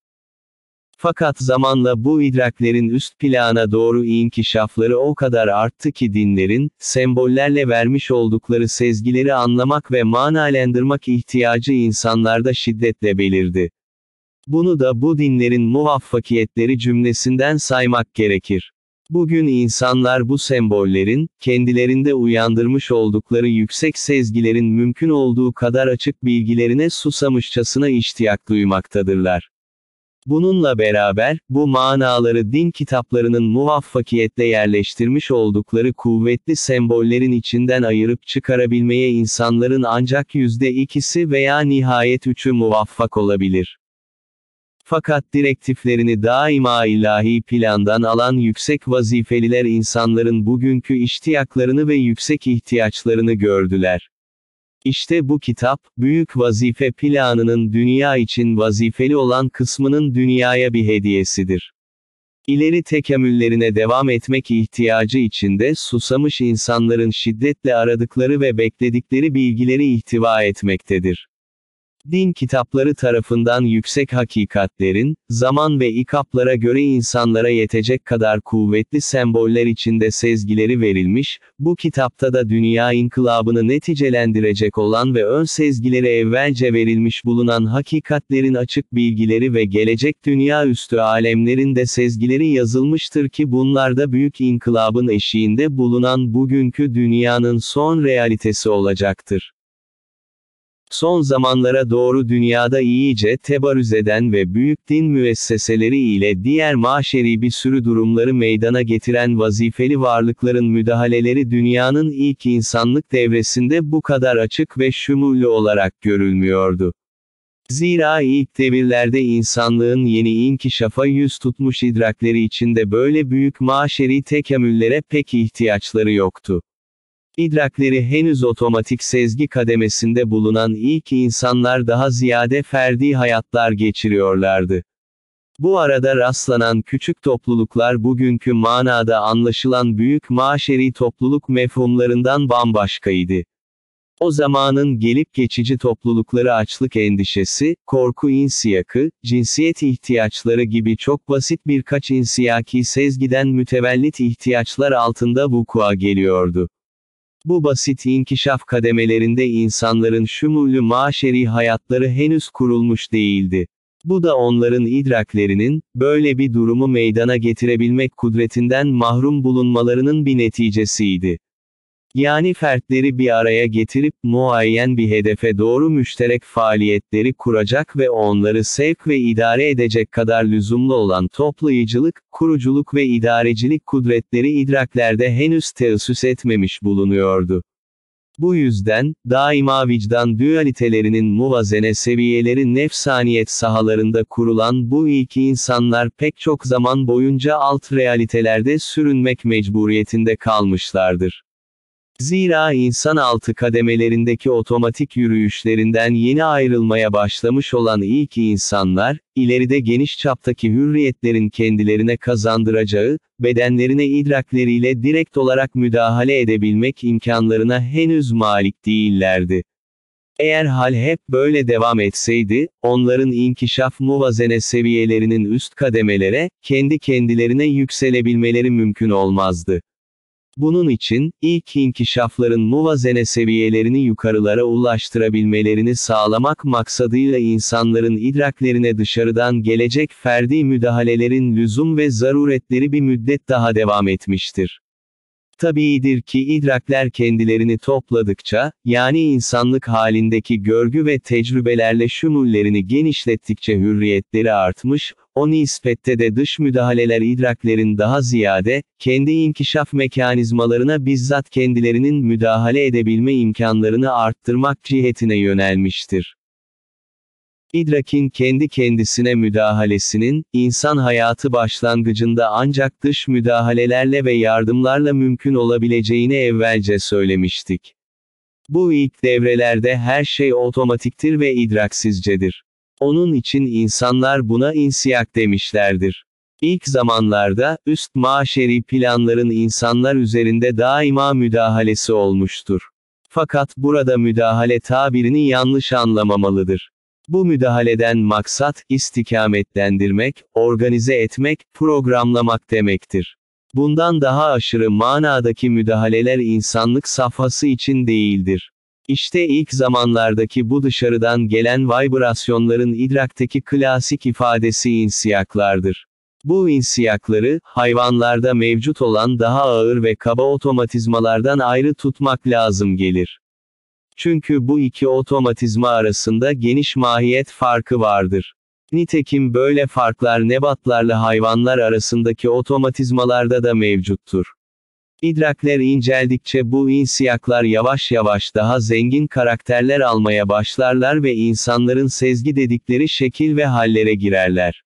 Fakat zamanla bu idraklerin üst plana doğru inkişafları o kadar arttı ki dinlerin, sembollerle vermiş oldukları sezgileri anlamak ve manalandırmak ihtiyacı insanlarda şiddetle belirdi. Bunu da bu dinlerin muvaffakiyetleri cümlesinden saymak gerekir. Bugün insanlar bu sembollerin, kendilerinde uyandırmış oldukları yüksek sezgilerin mümkün olduğu kadar açık bilgilerine susamışçasına iştiyak duymaktadırlar. Bununla beraber, bu manaları din kitaplarının muvaffakiyetle yerleştirmiş oldukları kuvvetli sembollerin içinden ayırıp çıkarabilmeye insanların ancak yüzde ikisi veya nihayet üçü muvaffak olabilir. Fakat direktiflerini daima ilahi plandan alan yüksek vazifeliler insanların bugünkü iştiyaklarını ve yüksek ihtiyaçlarını gördüler. İşte bu kitap, büyük vazife planının dünya için vazifeli olan kısmının dünyaya bir hediyesidir. İleri tekamüllerine devam etmek ihtiyacı içinde susamış insanların şiddetle aradıkları ve bekledikleri bilgileri ihtiva etmektedir. Din kitapları tarafından yüksek hakikatlerin, zaman ve ikaplara göre insanlara yetecek kadar kuvvetli semboller içinde sezgileri verilmiş, bu kitapta da dünya inkılabını neticelendirecek olan ve ön sezgileri evvelce verilmiş bulunan hakikatlerin açık bilgileri ve gelecek dünya üstü alemlerin de sezgileri yazılmıştır ki bunlarda büyük inkılabın eşiğinde bulunan bugünkü dünyanın son realitesi olacaktır. Son zamanlara doğru dünyada iyice tebarüz eden ve büyük din müesseseleri ile diğer maşeri bir sürü durumları meydana getiren vazifeli varlıkların müdahaleleri dünyanın ilk insanlık devresinde bu kadar açık ve şumullu olarak görülmüyordu. Zira ilk devirlerde insanlığın yeni inkişafa yüz tutmuş idrakleri içinde böyle büyük maşeri tekamüllere pek ihtiyaçları yoktu. İdrakleri henüz otomatik sezgi kademesinde bulunan ilk insanlar daha ziyade ferdi hayatlar geçiriyorlardı. Bu arada rastlanan küçük topluluklar bugünkü manada anlaşılan büyük maşeri topluluk mefhumlarından bambaşkaydı. O zamanın gelip geçici toplulukları açlık endişesi, korku insiyakı, cinsiyet ihtiyaçları gibi çok basit birkaç insiyaki sezgiden mütevellit ihtiyaçlar altında vukua geliyordu. Bu basit inkişaf kademelerinde insanların şumulü maşeri hayatları henüz kurulmuş değildi. Bu da onların idraklerinin, böyle bir durumu meydana getirebilmek kudretinden mahrum bulunmalarının bir neticesiydi. Yani fertleri bir araya getirip, muayyen bir hedefe doğru müşterek faaliyetleri kuracak ve onları sevk ve idare edecek kadar lüzumlu olan toplayıcılık, kuruculuk ve idarecilik kudretleri idraklerde henüz teessüs etmemiş bulunuyordu. Bu yüzden, daima vicdan dualitelerinin muvazene seviyeleri nefsaniyet sahalarında kurulan bu ilk insanlar pek çok zaman boyunca alt realitelerde sürünmek mecburiyetinde kalmışlardır. Zira insan altı kademelerindeki otomatik yürüyüşlerinden yeni ayrılmaya başlamış olan ilk insanlar, ileride geniş çaptaki hürriyetlerin kendilerine kazandıracağı, bedenlerine idrakleriyle direkt olarak müdahale edebilmek imkanlarına henüz malik değillerdi. Eğer hal hep böyle devam etseydi, onların inkişaf muvazene seviyelerinin üst kademelere, kendi kendilerine yükselebilmeleri mümkün olmazdı. Bunun için, ilk inkişafların muvazene seviyelerini yukarılara ulaştırabilmelerini sağlamak maksadıyla insanların idraklerine dışarıdan gelecek ferdi müdahalelerin lüzum ve zaruretleri bir müddet daha devam etmiştir. Tabiidir ki idrakler kendilerini topladıkça, yani insanlık halindeki görgü ve tecrübelerle şumullerini genişlettikçe hürriyetleri artmış, o nispette de dış müdahaleler idraklerin daha ziyade, kendi inkişaf mekanizmalarına bizzat kendilerinin müdahale edebilme imkanlarını arttırmak cihetine yönelmiştir. İdrakin kendi kendisine müdahalesinin, insan hayatı başlangıcında ancak dış müdahalelerle ve yardımlarla mümkün olabileceğini evvelce söylemiştik. Bu ilk devrelerde her şey otomatiktir ve idraksizcedir. Onun için insanlar buna insiyak demişlerdir. İlk zamanlarda, üst maşeri planların insanlar üzerinde daima müdahalesi olmuştur. Fakat burada müdahale tabirini yanlış anlamamalıdır. Bu müdahaleden maksat, istikametlendirmek, organize etmek, programlamak demektir. Bundan daha aşırı manadaki müdahaleler insanlık safhası için değildir. İşte ilk zamanlardaki bu dışarıdan gelen vibrasyonların idrakteki klasik ifadesi insiyaklardır. Bu insiyakları, hayvanlarda mevcut olan daha ağır ve kaba otomatizmalardan ayrı tutmak lazım gelir. Çünkü bu iki otomatizma arasında geniş mahiyet farkı vardır. Nitekim böyle farklar nebatlarla hayvanlar arasındaki otomatizmalarda da mevcuttur. İdrakler inceldikçe bu insiyaklar yavaş yavaş daha zengin karakterler almaya başlarlar ve insanların sezgi dedikleri şekil ve hallere girerler.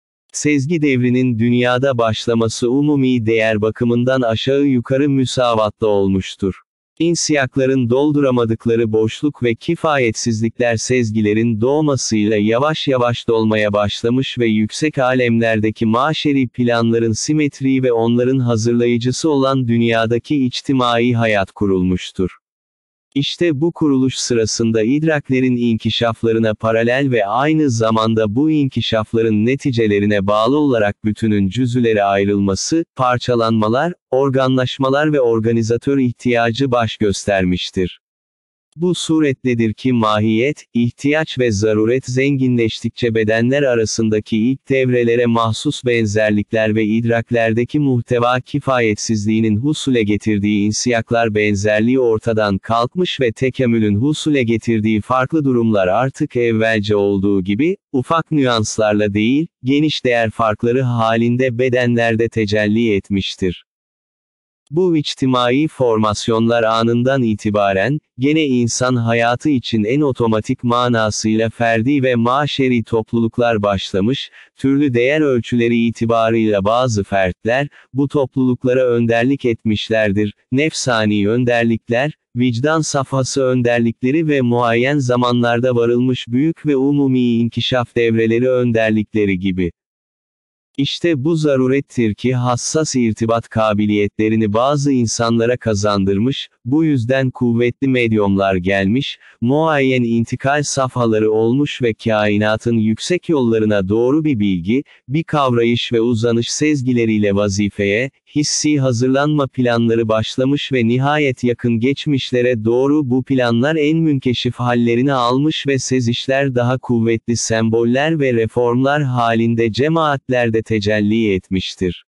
Sezgi devrinin dünyada başlaması umumi değer bakımından aşağı yukarı müsavatlı olmuştur. İnsiyakların dolduramadıkları boşluk ve kifayetsizlikler sezgilerin doğmasıyla yavaş yavaş dolmaya başlamış ve yüksek alemlerdeki maşeri planların simetriği ve onların hazırlayıcısı olan dünyadaki içtimai hayat kurulmuştur. İşte bu kuruluş sırasında idraklerin inkişaflarına paralel ve aynı zamanda bu inkişafların neticelerine bağlı olarak bütünün cüzülere ayrılması, parçalanmalar, organlaşmalar ve organizatör ihtiyacı baş göstermiştir. Bu suretledir ki mahiyet, ihtiyaç ve zaruret zenginleştikçe bedenler arasındaki ilk devrelere mahsus benzerlikler ve idraklerdeki muhteva kifayetsizliğinin husule getirdiği insiyaklar benzerliği ortadan kalkmış ve tekamülün husule getirdiği farklı durumlar artık evvelce olduğu gibi, ufak nüanslarla değil, geniş değer farkları halinde bedenlerde tecelli etmiştir. Bu içtimai formasyonlar anından itibaren, gene insan hayatı için en otomatik manasıyla ferdi ve maşeri topluluklar başlamış, türlü değer ölçüleri itibarıyla bazı fertler, bu topluluklara önderlik etmişlerdir, nefsani önderlikler, vicdan safhası önderlikleri ve muayyen zamanlarda varılmış büyük ve umumi inkişaf devreleri önderlikleri gibi. İşte bu zarurettir ki hassas irtibat kabiliyetlerini bazı insanlara kazandırmış, bu yüzden kuvvetli medyumlar gelmiş, muayyen intikal safhaları olmuş ve kainatın yüksek yollarına doğru bir bilgi, bir kavrayış ve uzanış sezgileriyle vazifeye, hissi hazırlanma planları başlamış ve nihayet yakın geçmişlere doğru bu planlar en münkeşif hallerini almış ve sezişler daha kuvvetli semboller ve reformlar halinde cemaatlerde tecelli etmiştir.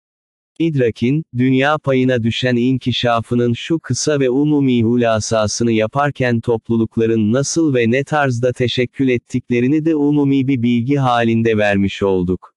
İdrakin, dünya payına düşen inkişafının şu kısa ve umumi hulasasını yaparken toplulukların nasıl ve ne tarzda teşekkül ettiklerini de umumi bir bilgi halinde vermiş olduk.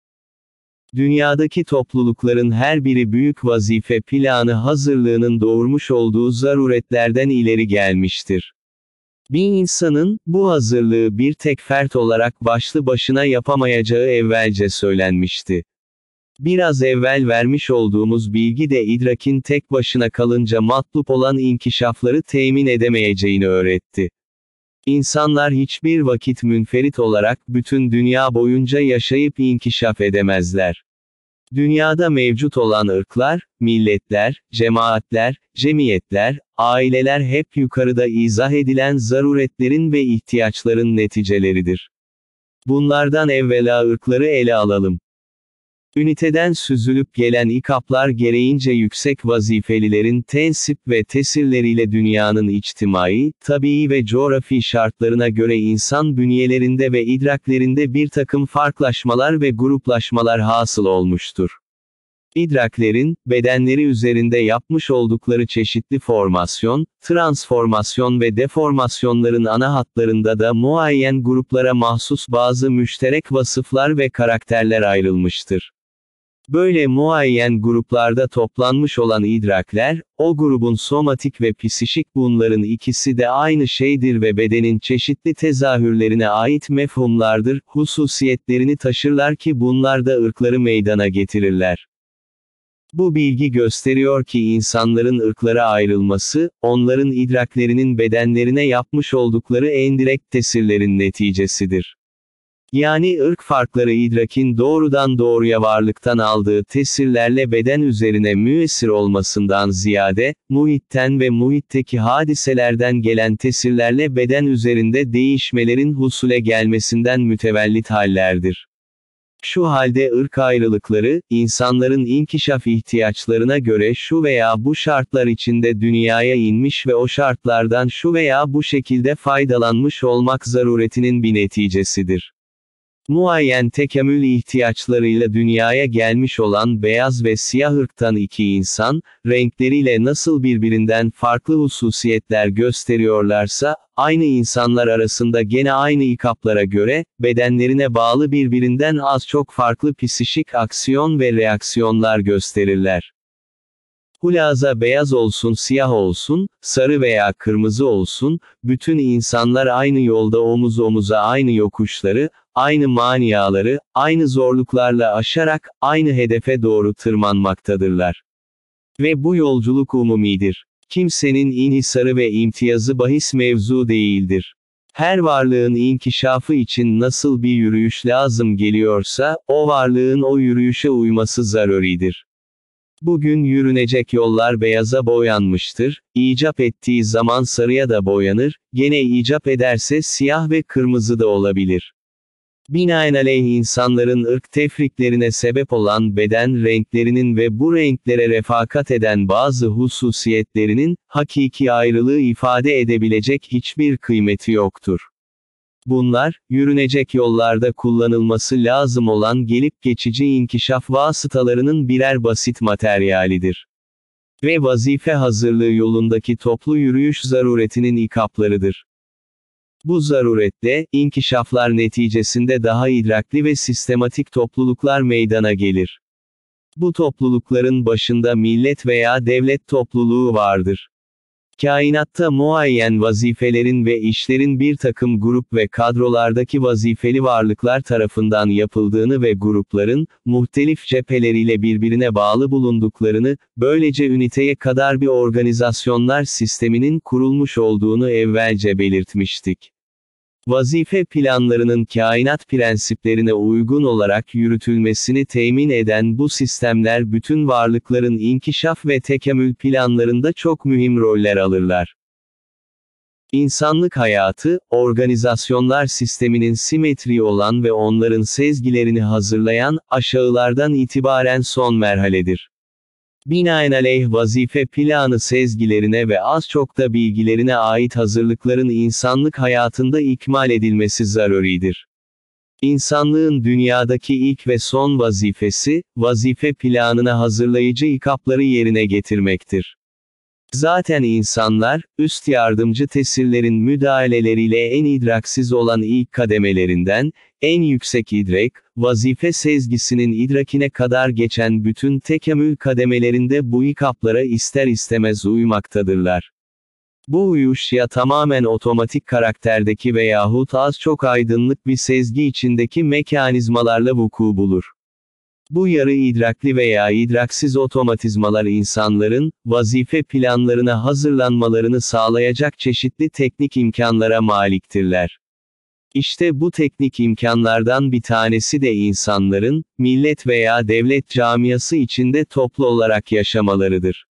Dünyadaki toplulukların her biri büyük vazife planı hazırlığının doğurmuş olduğu zaruretlerden ileri gelmiştir. Bir insanın, bu hazırlığı bir tek fert olarak başlı başına yapamayacağı evvelce söylenmişti. Biraz evvel vermiş olduğumuz bilgi de idrakin tek başına kalınca matlup olan inkişafları temin edemeyeceğini öğretti. İnsanlar hiçbir vakit münferit olarak bütün dünya boyunca yaşayıp inkişaf edemezler. Dünyada mevcut olan ırklar, milletler, cemaatler, cemiyetler, aileler hep yukarıda izah edilen zaruretlerin ve ihtiyaçların neticeleridir. Bunlardan evvela ırkları ele alalım. Üniteden süzülüp gelen ikaplar gereğince yüksek vazifelilerin tensip ve tesirleriyle dünyanın içtimai, tabii ve coğrafi şartlarına göre insan bünyelerinde ve idraklerinde bir takım farklılaşmalar ve gruplaşmalar hasıl olmuştur. İdraklerin, bedenleri üzerinde yapmış oldukları çeşitli formasyon, transformasyon ve deformasyonların ana hatlarında da muayyen gruplara mahsus bazı müşterek vasıflar ve karakterler ayrılmıştır. Böyle muayyen gruplarda toplanmış olan idrakler, o grubun somatik ve psişik bunların ikisi de aynı şeydir ve bedenin çeşitli tezahürlerine ait mefhumlardır, hususiyetlerini taşırlar ki bunlar da ırkları meydana getirirler. Bu bilgi gösteriyor ki insanların ırklara ayrılması, onların idraklerinin bedenlerine yapmış oldukları endirekt tesirlerin neticesidir. Yani ırk farkları idrakin doğrudan doğruya varlıktan aldığı tesirlerle beden üzerine müessir olmasından ziyade, muhitten ve muhitteki hadiselerden gelen tesirlerle beden üzerinde değişmelerin husule gelmesinden mütevellit hallerdir. Şu halde ırk ayrılıkları, insanların inkişaf ihtiyaçlarına göre şu veya bu şartlar içinde dünyaya inmiş ve o şartlardan şu veya bu şekilde faydalanmış olmak zaruretinin bir neticesidir. Muayyen tekamül ihtiyaçlarıyla dünyaya gelmiş olan beyaz ve siyah ırktan iki insan, renkleriyle nasıl birbirinden farklı hususiyetler gösteriyorlarsa, aynı insanlar arasında gene aynı ikaplara göre, bedenlerine bağlı birbirinden az çok farklı psişik aksiyon ve reaksiyonlar gösterirler. Hulaza beyaz olsun siyah olsun, sarı veya kırmızı olsun, bütün insanlar aynı yolda omuz omuza aynı yokuşları, aynı maniaları, aynı zorluklarla aşarak, aynı hedefe doğru tırmanmaktadırlar. Ve bu yolculuk umumidir. Kimsenin inhisarı ve imtiyazı bahis mevzu değildir. Her varlığın inkişafı için nasıl bir yürüyüş lazım geliyorsa, o varlığın o yürüyüşe uyması zaruridir. Bugün yürünecek yollar beyaza boyanmıştır, icap ettiği zaman sarıya da boyanır, gene icap ederse siyah ve kırmızı da olabilir. Binaenaleyh insanların ırk tefriklerine sebep olan beden renklerinin ve bu renklere refakat eden bazı hususiyetlerinin, hakiki ayrılığı ifade edebilecek hiçbir kıymeti yoktur. Bunlar, yürünecek yollarda kullanılması lazım olan gelip geçici inkişaf vasıtalarının birer basit materyalidir. Ve vazife hazırlığı yolundaki toplu yürüyüş zaruretinin ikaplarıdır. Bu zaruretle, inkişaflar neticesinde daha idrakli ve sistematik topluluklar meydana gelir. Bu toplulukların başında millet veya devlet topluluğu vardır. Kainatta muayyen vazifelerin ve işlerin bir takım grup ve kadrolardaki vazifeli varlıklar tarafından yapıldığını ve grupların, muhtelif cepheleriyle birbirine bağlı bulunduklarını, böylece üniteye kadar bir organizasyonlar sisteminin kurulmuş olduğunu evvelce belirtmiştik. Vazife planlarının kainat prensiplerine uygun olarak yürütülmesini temin eden bu sistemler bütün varlıkların inkişaf ve tekamül planlarında çok mühim roller alırlar. İnsanlık hayatı, organizasyonlar sisteminin simetri olan ve onların sezgilerini hazırlayan, aşağılardan itibaren son merhaledir. Binaenaleyh vazife planı sezgilerine ve az çok da bilgilerine ait hazırlıkların insanlık hayatında ikmal edilmesi zaruridir. İnsanlığın dünyadaki ilk ve son vazifesi, vazife planına hazırlayıcı ikapları yerine getirmektir. Zaten insanlar, üst yardımcı tesirlerin müdahaleleriyle en idraksiz olan ilk kademelerinden, en yüksek idrak, vazife sezgisinin idrakine kadar geçen bütün tekamül kademelerinde bu ikaplara ister istemez uymaktadırlar. Bu uyuş ya tamamen otomatik karakterdeki veyahut az çok aydınlık bir sezgi içindeki mekanizmalarla vuku bulur. Bu yarı idrakli veya idraksiz otomatizmalar insanların, vazife planlarına hazırlanmalarını sağlayacak çeşitli teknik imkanlara maliktirler. İşte bu teknik imkanlardan bir tanesi de insanların, millet veya devlet camiası içinde toplu olarak yaşamalarıdır.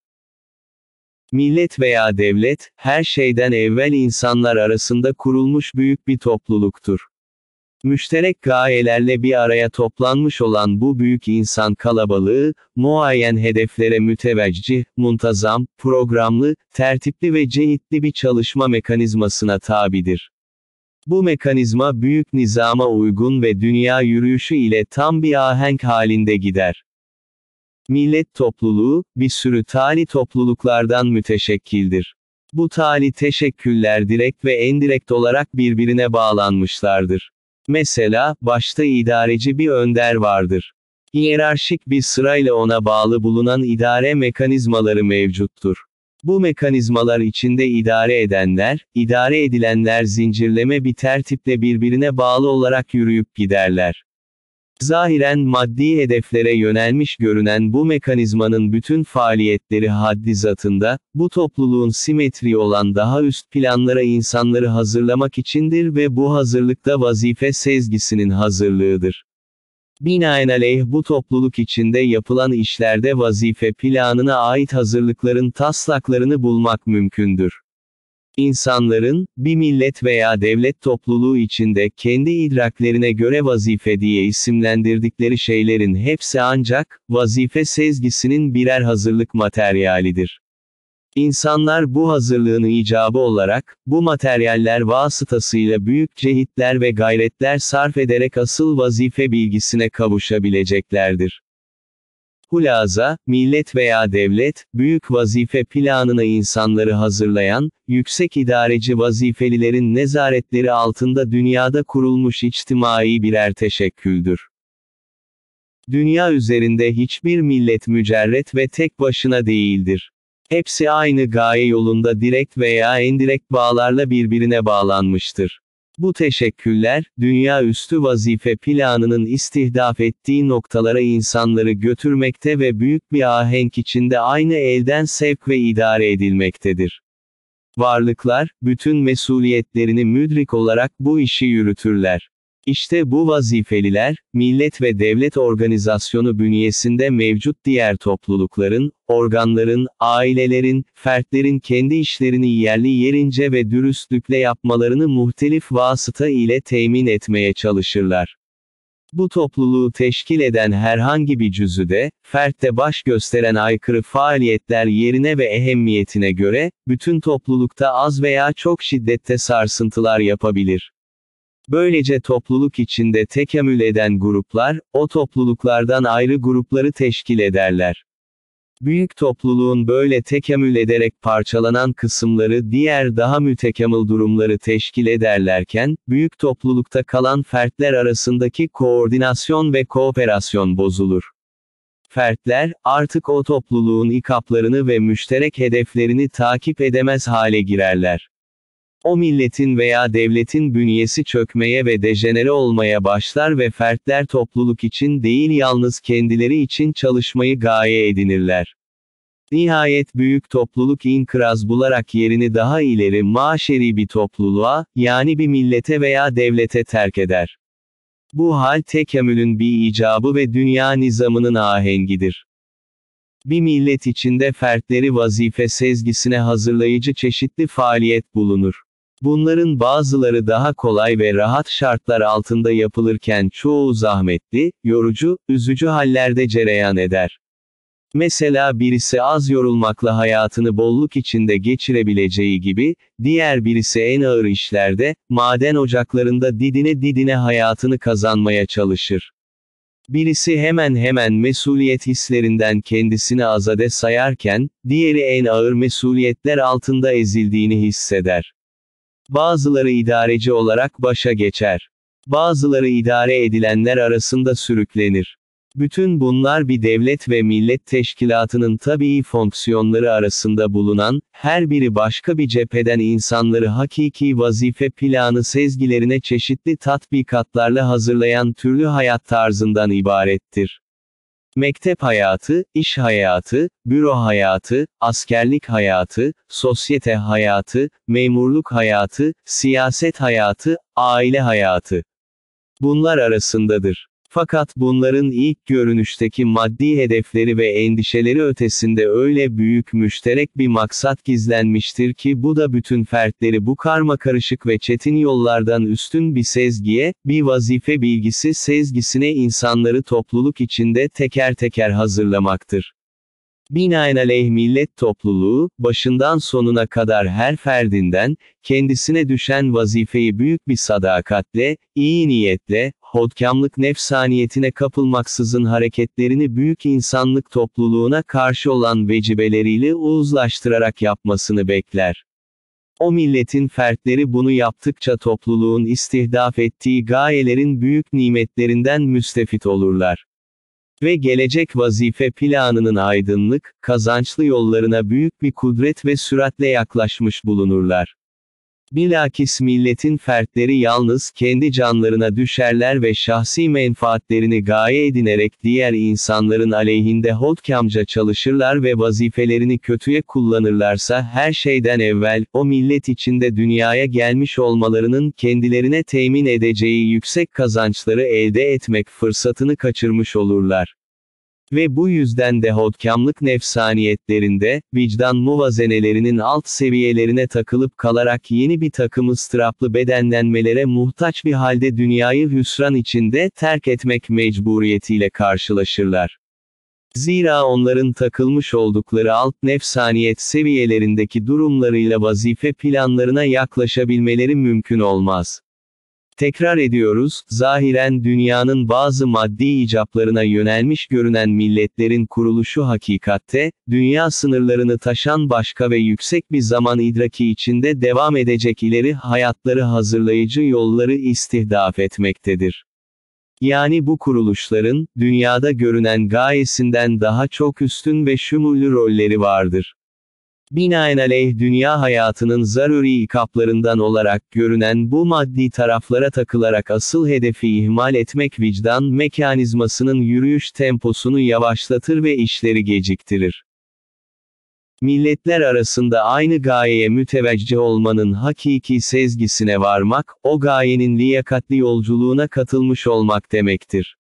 Millet veya devlet, her şeyden evvel insanlar arasında kurulmuş büyük bir topluluktur. Müşterek gayelerle bir araya toplanmış olan bu büyük insan kalabalığı, muayyen hedeflere müteveccih, muntazam, programlı, tertipli ve cehitli bir çalışma mekanizmasına tabidir. Bu mekanizma büyük nizama uygun ve dünya yürüyüşü ile tam bir ahenk halinde gider. Millet topluluğu, bir sürü tali topluluklardan müteşekkildir. Bu tali teşekküller direkt ve endirekt olarak birbirine bağlanmışlardır. Mesela, başta idareci bir önder vardır. Hiyerarşik bir sırayla ona bağlı bulunan idare mekanizmaları mevcuttur. Bu mekanizmalar içinde idare edenler, idare edilenler zincirleme bir tertiple birbirine bağlı olarak yürüyüp giderler. Zahiren maddi hedeflere yönelmiş görünen bu mekanizmanın bütün faaliyetleri haddi zatında, bu topluluğun simetri olan daha üst planlara insanları hazırlamak içindir ve bu hazırlıkta vazife sezgisinin hazırlığıdır. Binaenaleyh bu topluluk içinde yapılan işlerde vazife planına ait hazırlıkların taslaklarını bulmak mümkündür. İnsanların, bir millet veya devlet topluluğu içinde kendi idraklerine göre vazife diye isimlendirdikleri şeylerin hepsi ancak, vazife sezgisinin birer hazırlık materyalidir. İnsanlar bu hazırlığın icabı olarak, bu materyaller vasıtasıyla büyük cehitler ve gayretler sarf ederek asıl vazife bilgisine kavuşabileceklerdir. Hulaza, millet veya devlet, büyük vazife planına insanları hazırlayan, yüksek idareci vazifelilerin nezaretleri altında dünyada kurulmuş içtimai birer teşekküldür. Dünya üzerinde hiçbir millet mücerret ve tek başına değildir. Hepsi aynı gaye yolunda direkt veya endirekt bağlarla birbirine bağlanmıştır. Bu teşekküller, dünya üstü vazife planının istihdaf ettiği noktalara insanları götürmekte ve büyük bir ahenk içinde aynı elden sevk ve idare edilmektedir. Varlıklar, bütün mesuliyetlerini müdrik olarak bu işi yürütürler. İşte bu vazifeliler, millet ve devlet organizasyonu bünyesinde mevcut diğer toplulukların, organların, ailelerin, fertlerin kendi işlerini yerli yerince ve dürüstlükle yapmalarını muhtelif vasıta ile temin etmeye çalışırlar. Bu topluluğu teşkil eden herhangi bir cüzüde, fertte baş gösteren aykırı faaliyetler yerine ve ehemmiyetine göre, bütün toplulukta az veya çok şiddette sarsıntılar yapabilir. Böylece topluluk içinde tekamül eden gruplar, o topluluklardan ayrı grupları teşkil ederler. Büyük topluluğun böyle tekamül ederek parçalanan kısımları diğer daha mütekamıl durumları teşkil ederlerken, büyük toplulukta kalan fertler arasındaki koordinasyon ve kooperasyon bozulur. Fertler, artık o topluluğun ikaplarını ve müşterek hedeflerini takip edemez hale girerler. O milletin veya devletin bünyesi çökmeye ve dejenere olmaya başlar ve fertler topluluk için değil yalnız kendileri için çalışmayı gaye edinirler. Nihayet büyük topluluk inkıraz bularak yerini daha ileri maşeri bir topluluğa, yani bir millete veya devlete terk eder. Bu hal tekamülün bir icabı ve dünya nizamının ahengidir. Bir millet içinde fertleri vazife sezgisine hazırlayıcı çeşitli faaliyet bulunur. Bunların bazıları daha kolay ve rahat şartlar altında yapılırken çoğu zahmetli, yorucu, üzücü hallerde cereyan eder. Mesela birisi az yorulmakla hayatını bolluk içinde geçirebileceği gibi, diğer birisi en ağır işlerde, maden ocaklarında didine didine hayatını kazanmaya çalışır. Birisi hemen hemen mesuliyet hislerinden kendisini azade sayarken, diğeri en ağır mesuliyetler altında ezildiğini hisseder. Bazıları idareci olarak başa geçer. Bazıları idare edilenler arasında sürüklenir. Bütün bunlar bir devlet ve millet teşkilatının tabii fonksiyonları arasında bulunan, her biri başka bir cepheden insanları hakiki vazife planı sezgilerine çeşitli tatbikatlarla hazırlayan türlü hayat tarzından ibarettir. Mektep hayatı, iş hayatı, büro hayatı, askerlik hayatı, sosyete hayatı, memurluk hayatı, siyaset hayatı, aile hayatı. Bunlar arasındadır. Fakat bunların ilk görünüşteki maddi hedefleri ve endişeleri ötesinde öyle büyük müşterek bir maksat gizlenmiştir ki bu da bütün fertleri bu karmakarışık ve çetin yollardan üstün bir sezgiye, bir vazife bilgisi sezgisine insanları topluluk içinde teker teker hazırlamaktır. Binaenaleyh millet topluluğu, başından sonuna kadar her ferdinden, kendisine düşen vazifeyi büyük bir sadakatle, iyi niyetle, hodkamlık nefsaniyetine kapılmaksızın hareketlerini büyük insanlık topluluğuna karşı olan vecibeleriyle uzlaştırarak yapmasını bekler. O milletin fertleri bunu yaptıkça topluluğun istihdaf ettiği gayelerin büyük nimetlerinden müstefit olurlar. Ve gelecek vazife planının aydınlık, kazançlı yollarına büyük bir kudret ve süratle yaklaşmış bulunurlar. Bilakis milletin fertleri yalnız kendi canlarına düşerler ve şahsi menfaatlerini gaye edinerek diğer insanların aleyhinde hodkamca çalışırlar ve vazifelerini kötüye kullanırlarsa her şeyden evvel, o millet içinde dünyaya gelmiş olmalarının kendilerine temin edeceği yüksek kazançları elde etmek fırsatını kaçırmış olurlar. Ve bu yüzden de hodkamlık nefsaniyetlerinde, vicdan muvazenelerinin alt seviyelerine takılıp kalarak yeni bir takım ıstıraplı bedenlenmelere muhtaç bir halde dünyayı hüsran içinde terk etmek mecburiyetiyle karşılaşırlar. Zira onların takılmış oldukları alt nefsaniyet seviyelerindeki durumlarıyla vazife planlarına yaklaşabilmeleri mümkün olmaz. Tekrar ediyoruz, zahiren dünyanın bazı maddi icaplarına yönelmiş görünen milletlerin kuruluşu hakikatte, dünya sınırlarını taşan başka ve yüksek bir zaman idraki içinde devam edecek ileri hayatları hazırlayıcı yolları istihdaf etmektedir. Yani bu kuruluşların, dünyada görünen gayesinden daha çok üstün ve şumullü rolleri vardır. Binaenaleyh dünya hayatının zaruri ikaplarından olarak görünen bu maddi taraflara takılarak asıl hedefi ihmal etmek vicdan mekanizmasının yürüyüş temposunu yavaşlatır ve işleri geciktirir. Milletler arasında aynı gayeye müteveccih olmanın hakiki sezgisine varmak, o gayenin liyakatli yolculuğuna katılmış olmak demektir.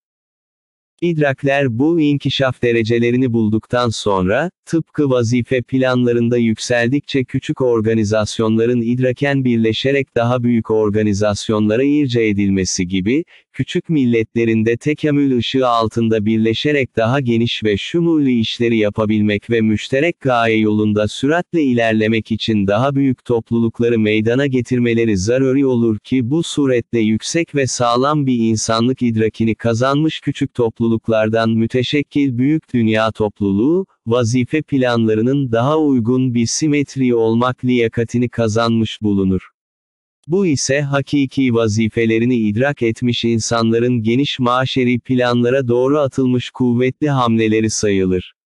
İdrakler bu inkişaf derecelerini bulduktan sonra, tıpkı vazife planlarında yükseldikçe küçük organizasyonların idraken birleşerek daha büyük organizasyonlara irca edilmesi gibi, küçük milletlerin de tekamül ışığı altında birleşerek daha geniş ve şumurlu işleri yapabilmek ve müşterek gaye yolunda süratle ilerlemek için daha büyük toplulukları meydana getirmeleri zaruri olur ki bu suretle yüksek ve sağlam bir insanlık idrakini kazanmış küçük topluluklardan müteşekkil büyük dünya topluluğu, vazife planlarının daha uygun bir simetri olmak liyakatini kazanmış bulunur. Bu ise hakiki vazifelerini idrak etmiş insanların geniş maşeri planlara doğru atılmış kuvvetli hamleleri sayılır.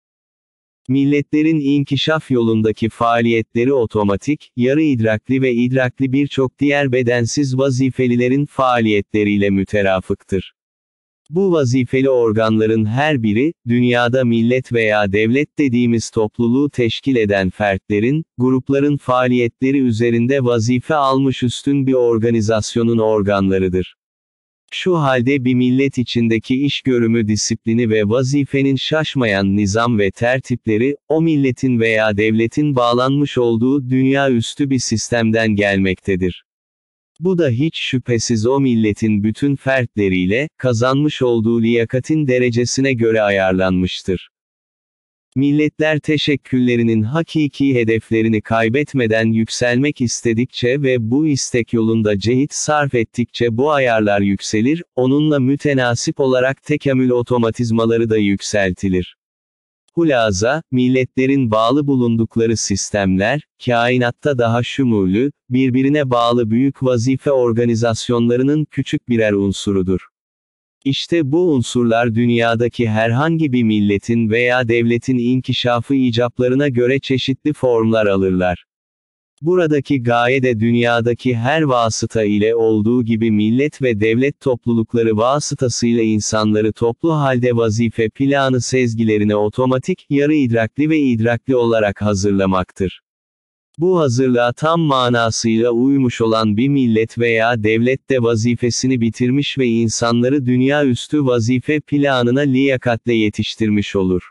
Milletlerin inkişaf yolundaki faaliyetleri otomatik, yarı idrakli ve idrakli birçok diğer bedensiz vazifelilerin faaliyetleriyle müterafıktır. Bu vazifeli organların her biri, dünyada millet veya devlet dediğimiz topluluğu teşkil eden fertlerin, grupların faaliyetleri üzerinde vazife almış üstün bir organizasyonun organlarıdır. Şu halde bir millet içindeki iş görümü disiplini ve vazifenin şaşmayan nizam ve tertipleri, o milletin veya devletin bağlanmış olduğu dünya üstü bir sistemden gelmektedir. Bu da hiç şüphesiz o milletin bütün fertleriyle, kazanmış olduğu liyakatin derecesine göre ayarlanmıştır. Milletler teşekküllerinin hakiki hedeflerini kaybetmeden yükselmek istedikçe ve bu istek yolunda cehit sarf ettikçe bu ayarlar yükselir, onunla mütenasip olarak tekamül otomatizmaları da yükseltilir. Hulaza, milletlerin bağlı bulundukları sistemler, kainatta daha şumulü, birbirine bağlı büyük vazife organizasyonlarının küçük birer unsurudur. İşte bu unsurlar dünyadaki herhangi bir milletin veya devletin inkişafı icaplarına göre çeşitli formlar alırlar. Buradaki gaye de dünyadaki her vasıta ile olduğu gibi millet ve devlet toplulukları vasıtasıyla insanları toplu halde vazife planı sezgilerine otomatik, yarı idrakli ve idrakli olarak hazırlamaktır. Bu hazırlığa tam manasıyla uymuş olan bir millet veya devlet de vazifesini bitirmiş ve insanları dünya üstü vazife planına liyakatle yetiştirmiş olur.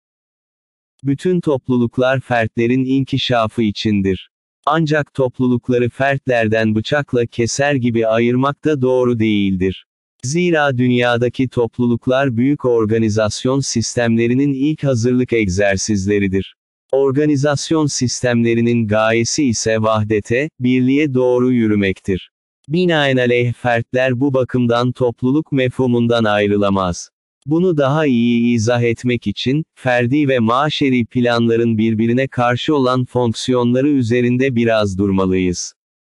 Bütün topluluklar fertlerin inkişafı içindir. Ancak toplulukları fertlerden bıçakla keser gibi ayırmak da doğru değildir. Zira dünyadaki topluluklar büyük organizasyon sistemlerinin ilk hazırlık egzersizleridir. Organizasyon sistemlerinin gayesi ise vahdete, birliğe doğru yürümektir. Binaenaleyh fertler bu bakımdan topluluk mefhumundan ayrılamaz. Bunu daha iyi izah etmek için, ferdi ve maşeri planların birbirine karşı olan fonksiyonları üzerinde biraz durmalıyız.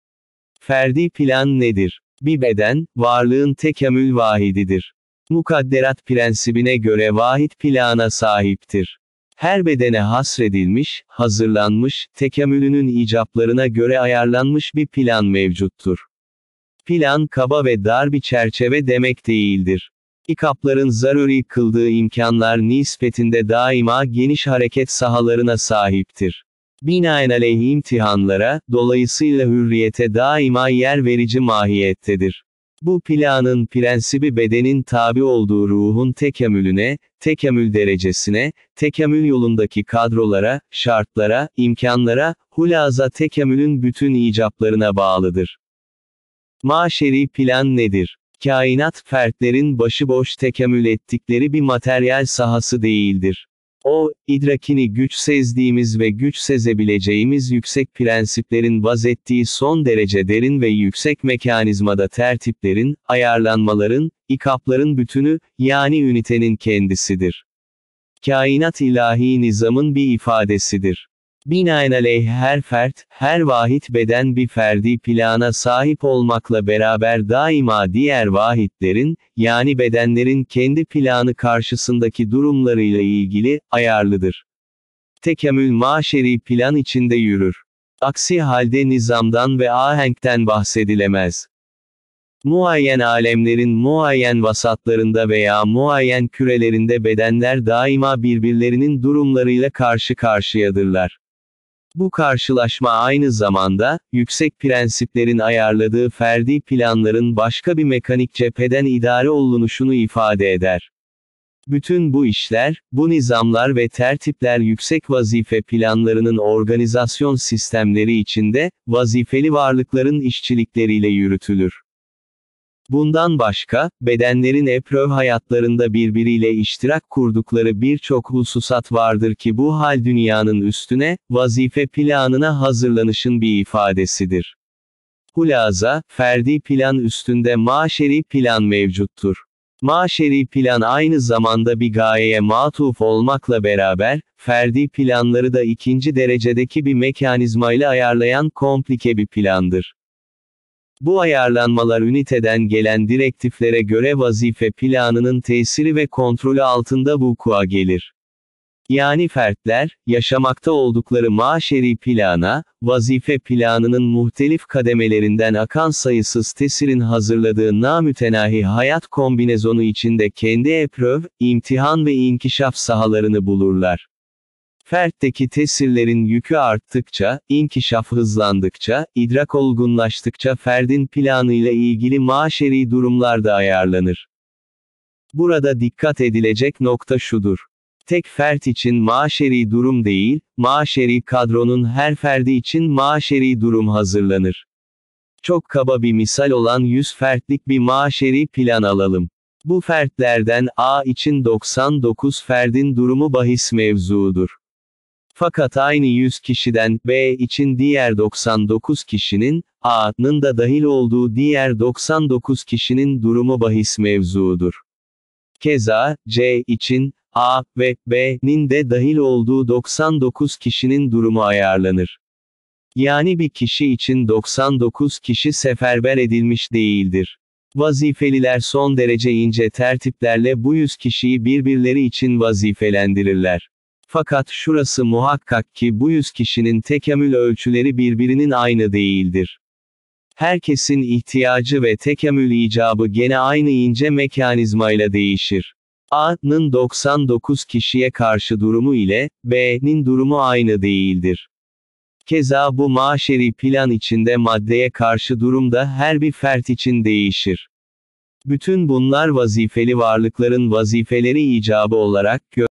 Ferdi plan nedir? Bir beden, varlığın tekamül vahididir. Mukadderat prensibine göre vahid plana sahiptir. Her bedene hasredilmiş, hazırlanmış, tekamülünün icaplarına göre ayarlanmış bir plan mevcuttur. Plan kaba ve dar bir çerçeve demek değildir. İkapların zaruri kıldığı imkanlar nispetinde daima geniş hareket sahalarına sahiptir. Binaenaleyh imtihanlara, dolayısıyla hürriyete daima yer verici mahiyettedir. Bu planın prensibi bedenin tabi olduğu ruhun tekamülüne, tekamül derecesine, tekamül yolundaki kadrolara, şartlara, imkanlara, hulaza tekamülün bütün icaplarına bağlıdır. Maşeri plan nedir? Kainat, fertlerin başıboş tekamül ettikleri bir materyal sahası değildir. O, idrakini güç sezdiğimiz ve güç sezebileceğimiz yüksek prensiplerin vazettiği son derece derin ve yüksek mekanizmada tertiplerin, ayarlanmaların, ikapların bütünü, yani ünitenin kendisidir. Kainat ilahi nizamın bir ifadesidir. Binaenaleyh her fert, her vahit beden bir ferdi plana sahip olmakla beraber daima diğer vahitlerin, yani bedenlerin kendi planı karşısındaki durumlarıyla ilgili, ayarlıdır. Tekamül maşeri plan içinde yürür. Aksi halde nizamdan ve ahenkten bahsedilemez. Muayyen alemlerin muayyen vasatlarında veya muayyen kürelerinde bedenler daima birbirlerinin durumlarıyla karşı karşıyadırlar. Bu karşılaşma aynı zamanda, yüksek prensiplerin ayarladığı ferdi planların başka bir mekanik cepheden idare olunuşunu ifade eder. Bütün bu işler, bu nizamlar ve tertipler yüksek vazife planlarının organizasyon sistemleri içinde, vazifeli varlıkların işçilikleriyle yürütülür. Bundan başka, bedenlerin epröv hayatlarında birbiriyle iştirak kurdukları birçok hususat vardır ki bu hal dünyanın üstüne, vazife planına hazırlanışın bir ifadesidir. Hulaza, ferdi plan üstünde maşeri plan mevcuttur. Maşeri plan aynı zamanda bir gayeye matuf olmakla beraber, ferdi planları da ikinci derecedeki bir mekanizmayla ayarlayan komplike bir plandır. Bu ayarlanmalar üniteden gelen direktiflere göre vazife planının tesiri ve kontrolü altında vukua gelir. Yani fertler, yaşamakta oldukları maşeri plana, vazife planının muhtelif kademelerinden akan sayısız tesirin hazırladığı namütenahi hayat kombinezonu içinde kendi epröv, imtihan ve inkişaf sahalarını bulurlar. Fertteki tesirlerin yükü arttıkça, inkişaf hızlandıkça, idrak olgunlaştıkça ferdin planıyla ilgili maşeri durumlar da ayarlanır. Burada dikkat edilecek nokta şudur. Tek fert için maşeri durum değil, maşeri kadronun her ferdi için maşeri durum hazırlanır. Çok kaba bir misal olan yüz fertlik bir maşeri plan alalım. Bu fertlerden A için doksan dokuz ferdin durumu bahis mevzuudur. Fakat aynı yüz kişiden B için diğer doksan dokuz kişinin, A'nın da dahil olduğu diğer doksan dokuz kişinin durumu bahis mevzuudur. Keza, C için, A ve B'nin de dahil olduğu doksan dokuz kişinin durumu ayarlanır. Yani bir kişi için doksan dokuz kişi seferber edilmiş değildir. Vazifeliler son derece ince tertiplerle bu yüz kişiyi birbirleri için vazifelendirirler. Fakat şurası muhakkak ki bu yüz kişinin tekamül ölçüleri birbirinin aynı değildir. Herkesin ihtiyacı ve tekamül icabı gene aynı ince mekanizmayla değişir. A'nın doksan dokuz kişiye karşı durumu ile, B'nin durumu aynı değildir. Keza bu maşeri plan içinde maddeye karşı durum da her bir fert için değişir. Bütün bunlar vazifeli varlıkların vazifeleri icabı olarak